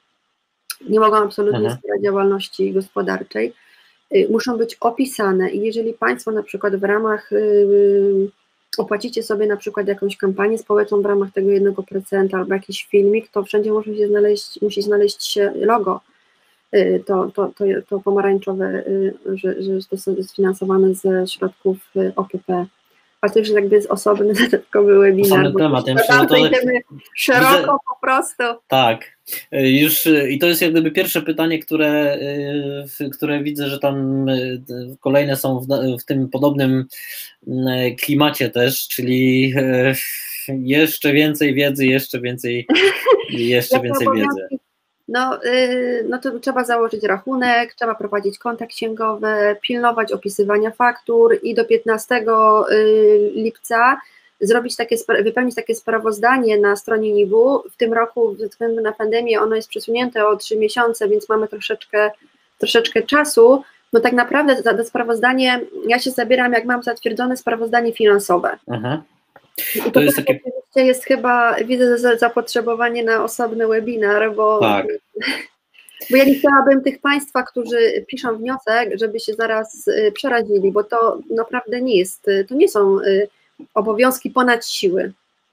nie mogą absolutnie wspierać działalności gospodarczej, muszą być opisane i jeżeli Państwo na przykład w ramach, opłacicie sobie na przykład jakąś kampanię społeczną w ramach tego jednego procenta albo jakiś filmik, to wszędzie musi się znaleźć, musi znaleźć się logo, to, to, to, to pomarańczowe, że, że to są sfinansowane ze środków O P P. Ale to już jakby jest osobny dodatkowy webinar. Osobny temat. Ja myślę, że to idziemy szeroko widzę, po prostu. Tak. Już, i to jest jak gdyby pierwsze pytanie, które, które widzę, że tam kolejne są w, w tym podobnym klimacie też, czyli jeszcze więcej wiedzy, jeszcze więcej, jeszcze więcej wiedzy. No, yy, no to trzeba założyć rachunek, trzeba prowadzić konta księgowe, pilnować opisywania faktur i do piętnastego lipca zrobić takie, wypełnić takie sprawozdanie na stronie N I W-u. W tym roku ze względu na pandemię ono jest przesunięte o trzy miesiące, więc mamy troszeczkę, troszeczkę czasu. No tak naprawdę za to sprawozdanie, ja się zabieram, jak mam zatwierdzone sprawozdanie finansowe. Aha. I to, to jest, takie... jest chyba, widzę zapotrzebowanie na osobny webinar, bo, tak. bo ja nie chciałabym tych Państwa, którzy piszą wniosek, żeby się zaraz przerazili, bo to naprawdę nie jest, to nie są obowiązki ponad siły.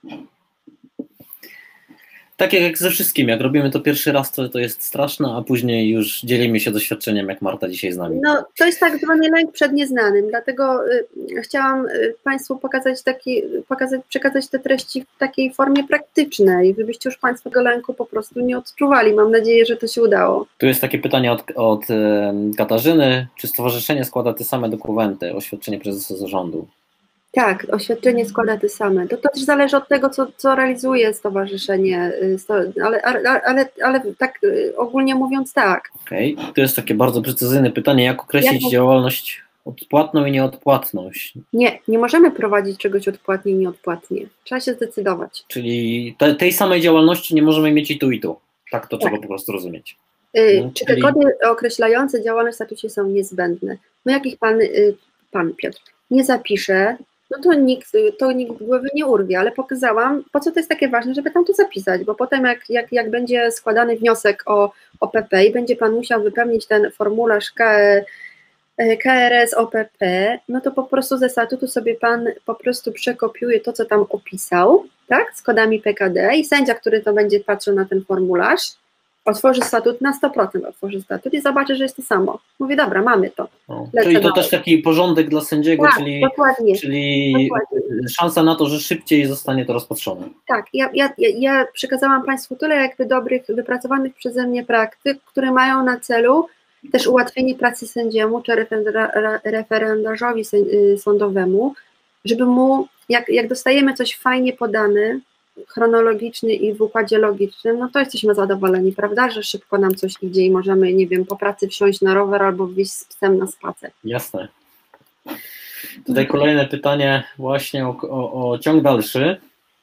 Tak jak ze wszystkim, jak robimy to pierwszy raz, to, to jest straszne, a później już dzielimy się doświadczeniem, jak Marta dzisiaj z nami. No, to jest tak zwany lęk przed nieznanym, dlatego y, chciałam y, Państwu pokazać taki, pokazać, przekazać te treści w takiej formie praktycznej, żebyście już Państwo tego lęku po prostu nie odczuwali. Mam nadzieję, że to się udało. Tu jest takie pytanie od, od y, Katarzyny. Czy stowarzyszenie składa te same dokumenty, oświadczenie prezesa zarządu? Tak, oświadczenie składa te same. To, to też zależy od tego, co, co realizuje stowarzyszenie, ale, ale, ale, ale tak ogólnie mówiąc tak. Okej, okay. To jest takie bardzo precyzyjne pytanie, jak określić jak... działalność odpłatną i nieodpłatną? Nie, nie możemy prowadzić czegoś odpłatnie i nieodpłatnie. Trzeba się zdecydować. Czyli te, tej samej działalności nie możemy mieć i tu i tu. Tak to tak. Trzeba po prostu rozumieć. Yy, no, czy czyli... te kody określające działalność w statucie są niezbędne? No jak ich pan, yy, pan Piotr nie zapisze, no to nikt, to nikt głowy nie urwie, ale pokazałam, po co to jest takie ważne, żeby tam to zapisać, bo potem jak, jak, jak będzie składany wniosek o O P P i będzie pan musiał wypełnić ten formularz K R S O P P, no to po prostu ze statutu sobie pan po prostu przekopiuje to, co tam opisał, tak, z kodami P K D i sędzia, który to będzie patrzył na ten formularz, otworzy statut, na sto procent otworzy statut i zobaczy, że jest to samo. Mówię, dobra, mamy to. No, czyli to dalej. Też taki porządek dla sędziego, tak, czyli, dokładnie, czyli dokładnie. Szansa na to, że szybciej zostanie to rozpatrzone. Tak, ja, ja, ja przekazałam Państwu tyle jakby dobrych, wypracowanych przeze mnie praktyk, które mają na celu też ułatwienie pracy sędziemu czy referendarzowi sądowemu, żeby mu, jak, jak dostajemy coś fajnie podane, chronologiczny i w układzie logicznym, no to jesteśmy zadowoleni, prawda, że szybko nam coś idzie i możemy, nie wiem, po pracy wsiąść na rower albo wyjść z psem na spacer. Jasne. Tutaj kolejne pytanie właśnie o, o, o ciąg dalszy.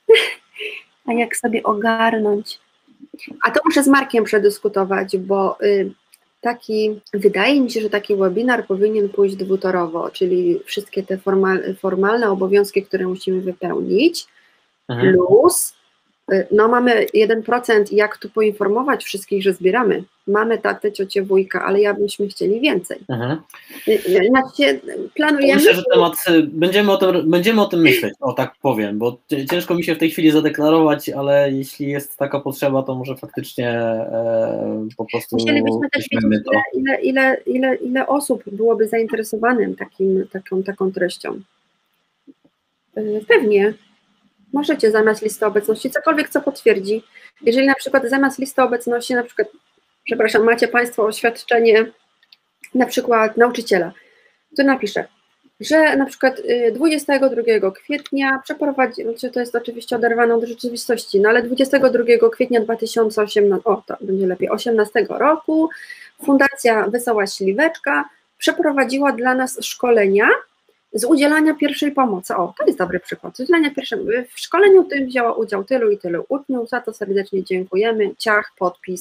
A jak sobie ogarnąć? A to muszę z Markiem przedyskutować, bo y, taki, wydaje mi się, że taki webinar powinien pójść dwutorowo, czyli wszystkie te formal, formalne obowiązki, które musimy wypełnić, mhm. plus, no mamy jeden procent, jak tu poinformować wszystkich, że zbieramy. Mamy tatę, ciocię, wujka, ale ja byśmy chcieli więcej. Mhm. Znaczy, planujemy... Myślę, że temat, będziemy o, tym, będziemy o tym myśleć, o tak powiem, bo ciężko mi się w tej chwili zadeklarować, ale jeśli jest taka potrzeba, to może faktycznie e, po prostu... Musielibyśmy też wiedzieć, ile, ile, ile, ile osób byłoby zainteresowanym takim, taką, taką treścią. Pewnie. Możecie zamiast listy obecności, cokolwiek co potwierdzi. Jeżeli na przykład zamiast listy obecności, na przykład, przepraszam, macie Państwo oświadczenie na przykład nauczyciela, to napiszę, że na przykład dwudziestego drugiego kwietnia przeprowadzi, znaczy to jest oczywiście oderwane od rzeczywistości, no ale dwudziestego drugiego kwietnia dwa tysiące osiemnastego, o to będzie lepiej, osiemnastego roku Fundacja Wesoła Śliweczka przeprowadziła dla nas szkolenia z udzielania pierwszej pomocy. O, to jest dobry przykład. Z udzielania pierwszej, w szkoleniu tym wzięło udział tylu i tylu uczniów, za to serdecznie dziękujemy, ciach, podpis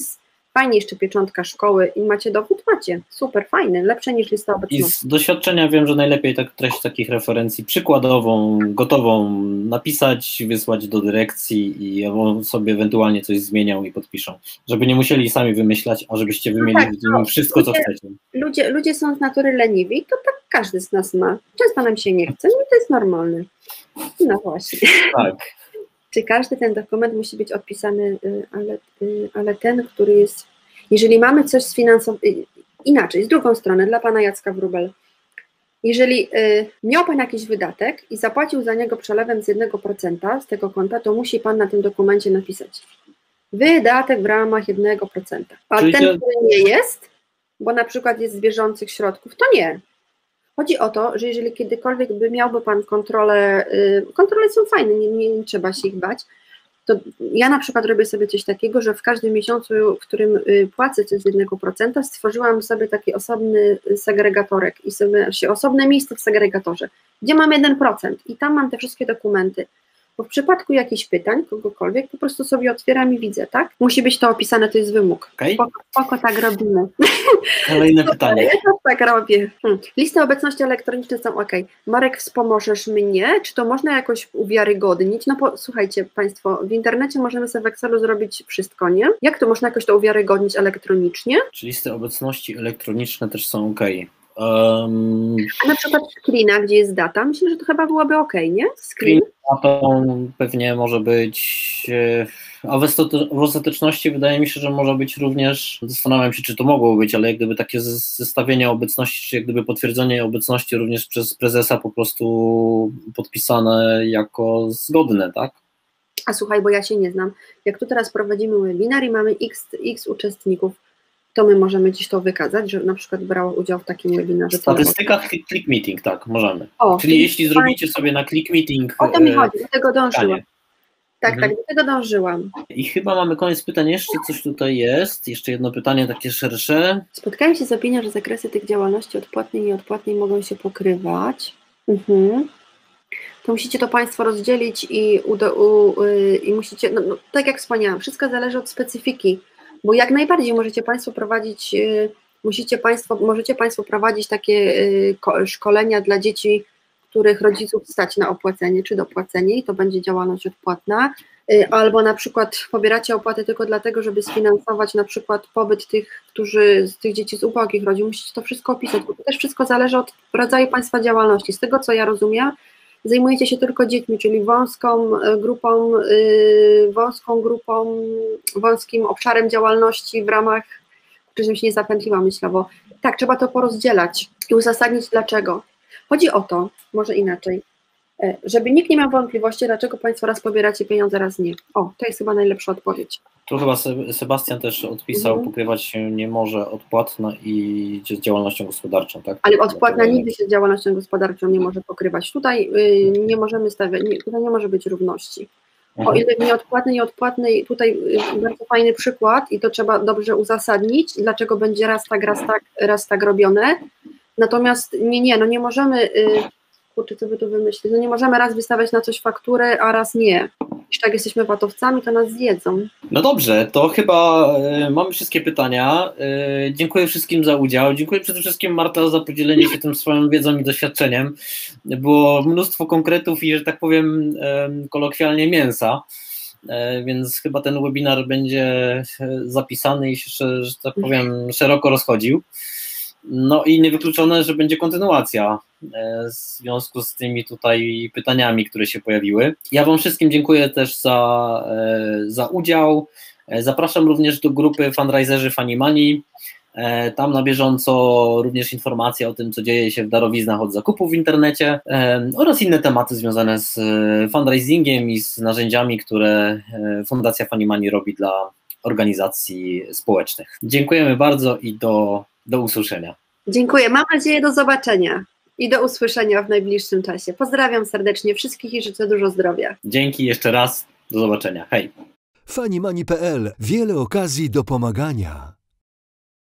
Fajnie, jeszcze pieczątka szkoły i macie dowód? Macie. Super, fajny, lepsze niż lista obecności. I z doświadczenia wiem, że najlepiej tak treść takich referencji przykładową, gotową napisać, wysłać do dyrekcji i on sobie ewentualnie coś zmieniał i podpiszą. Żeby nie musieli sami wymyślać, a żebyście wymienili no tak, wszystko, ludzie, co chcecie. Ludzie, ludzie są z natury leniwi, to tak każdy z nas ma. Często nam się nie chce, no i to jest normalne. No właśnie. Tak. Czy każdy ten dokument musi być odpisany, ale, ale ten, który jest, jeżeli mamy coś sfinansowane, inaczej, z drugą stronę, dla pana Jacka Wróbel, jeżeli y, miał pan jakiś wydatek i zapłacił za niego przelewem z jednego procenta z tego konta, to musi pan na tym dokumencie napisać wydatek w ramach jednego procenta. A Czyli ten, to... który nie jest, bo na przykład jest z bieżących środków, to nie. Chodzi o to, że jeżeli kiedykolwiek by miałby pan kontrolę, yy, kontrole są fajne, nie, nie, nie trzeba się ich bać, to ja na przykład robię sobie coś takiego, że w każdym miesiącu, w którym yy, płacę coś z jednego procenta, stworzyłam sobie taki osobny segregatorek i sobie osobne miejsce w segregatorze, gdzie mam jeden procent i tam mam te wszystkie dokumenty. Bo w przypadku jakichś pytań, kogokolwiek, po prostu sobie otwieram i widzę, tak? Musi być to opisane, to jest wymóg. Okay. Spoko, spoko, tak robimy. Kolejne pytanie. Ja to tak robię. Hmm. Listy obecności elektroniczne są ok. Marek, wspomożesz mnie? Czy to można jakoś uwiarygodnić? No po, słuchajcie Państwo, w internecie możemy sobie w Excelu zrobić wszystko, nie? Jak to można jakoś to uwiarygodnić elektronicznie? Czy listy obecności elektroniczne też są ok? Um, A na przykład screena, gdzie jest data, myślę, że to chyba byłoby ok, nie? Screen datą pewnie może być, a w ostateczności wydaje mi się, że może być również, zastanawiam się, czy to mogło być, ale jak gdyby takie zestawienie obecności, czy jak gdyby potwierdzenie obecności również przez prezesa po prostu podpisane jako zgodne, tak? A słuchaj, bo ja się nie znam, jak tu teraz prowadzimy webinar i mamy x, x uczestników, to my możemy gdzieś to wykazać, że na przykład brała udział w takim webinarze. W statystykach Click Meeting, tak, możemy. O, czyli jeśli zrobicie sobie na Click Meeting... O to mi chodzi, do tego dążyłam. Pytanie. Tak, mhm. tak, do tego dążyłam. I chyba mamy koniec pytań, jeszcze coś tutaj jest, jeszcze jedno pytanie takie szersze. Spotkałem się z opinią, że zakresy tych działalności odpłatnej i nieodpłatnej mogą się pokrywać. Mhm. To musicie to Państwo rozdzielić i, u, u, i musicie, no, no, tak jak wspomniałam, wszystko zależy od specyfiki, bo jak najbardziej możecie Państwo prowadzić, y, musicie Państwo, możecie Państwo prowadzić takie y, ko, szkolenia dla dzieci, których rodziców stać na opłacenie czy dopłacenie i to będzie działalność odpłatna, y, albo na przykład pobieracie opłaty tylko dlatego, żeby sfinansować na przykład pobyt tych, którzy, z tych dzieci z ubogich rodzin, musicie to wszystko opisać, bo to też wszystko zależy od rodzaju Państwa działalności. Z tego, co ja rozumiem, zajmujecie się tylko dziećmi, czyli wąską grupą, yy, wąską grupą, wąskim obszarem działalności w ramach, żebym się nie zapętliła myślowo. Tak, trzeba to porozdzielać i uzasadnić dlaczego. Chodzi o to, może inaczej, żeby nikt nie miał wątpliwości, dlaczego Państwo raz pobieracie pieniądze, raz nie. O, to jest chyba najlepsza odpowiedź. Tu chyba Sebastian też odpisał, mhm. pokrywać się nie może odpłatna i z działalnością gospodarczą, tak? Ale odpłatna nigdy się z działalnością gospodarczą nie może pokrywać. Tutaj yy, nie możemy stawiać, nie, tutaj nie może być równości. Mhm. O ile nieodpłatny, nieodpłatny, tutaj yy, bardzo fajny przykład i to trzeba dobrze uzasadnić, dlaczego będzie raz tak, raz tak, raz tak robione. Natomiast nie, nie, no nie możemy... Yy, kurczę, co by tu wymyślić, no nie możemy raz wystawiać na coś fakturę, a raz nie. Jeśli tak jesteśmy watowcami, to nas zjedzą. No dobrze, to chyba y, mamy wszystkie pytania. Y, dziękuję wszystkim za udział. Dziękuję przede wszystkim, Marta, za podzielenie się tym swoją wiedzą i doświadczeniem. Było mnóstwo konkretów i, że tak powiem, y, kolokwialnie mięsa, y, więc chyba ten webinar będzie zapisany i się, że tak powiem, szeroko rozchodził. No i niewykluczone, że będzie kontynuacja w związku z tymi tutaj pytaniami, które się pojawiły. Ja Wam wszystkim dziękuję też za, za udział. Zapraszam również do grupy Fundraiserzy Funny Money. Tam na bieżąco również informacje o tym, co dzieje się w darowiznach od zakupów w internecie oraz inne tematy związane z fundraisingiem i z narzędziami, które Fundacja Funny Money robi dla organizacji społecznych. Dziękujemy bardzo i do Do usłyszenia. Dziękuję. Mam nadzieję do zobaczenia i do usłyszenia w najbliższym czasie. Pozdrawiam serdecznie wszystkich i życzę dużo zdrowia. Dzięki jeszcze raz. Do zobaczenia. Hej. Funny Money kropka p l. Wiele okazji do pomagania.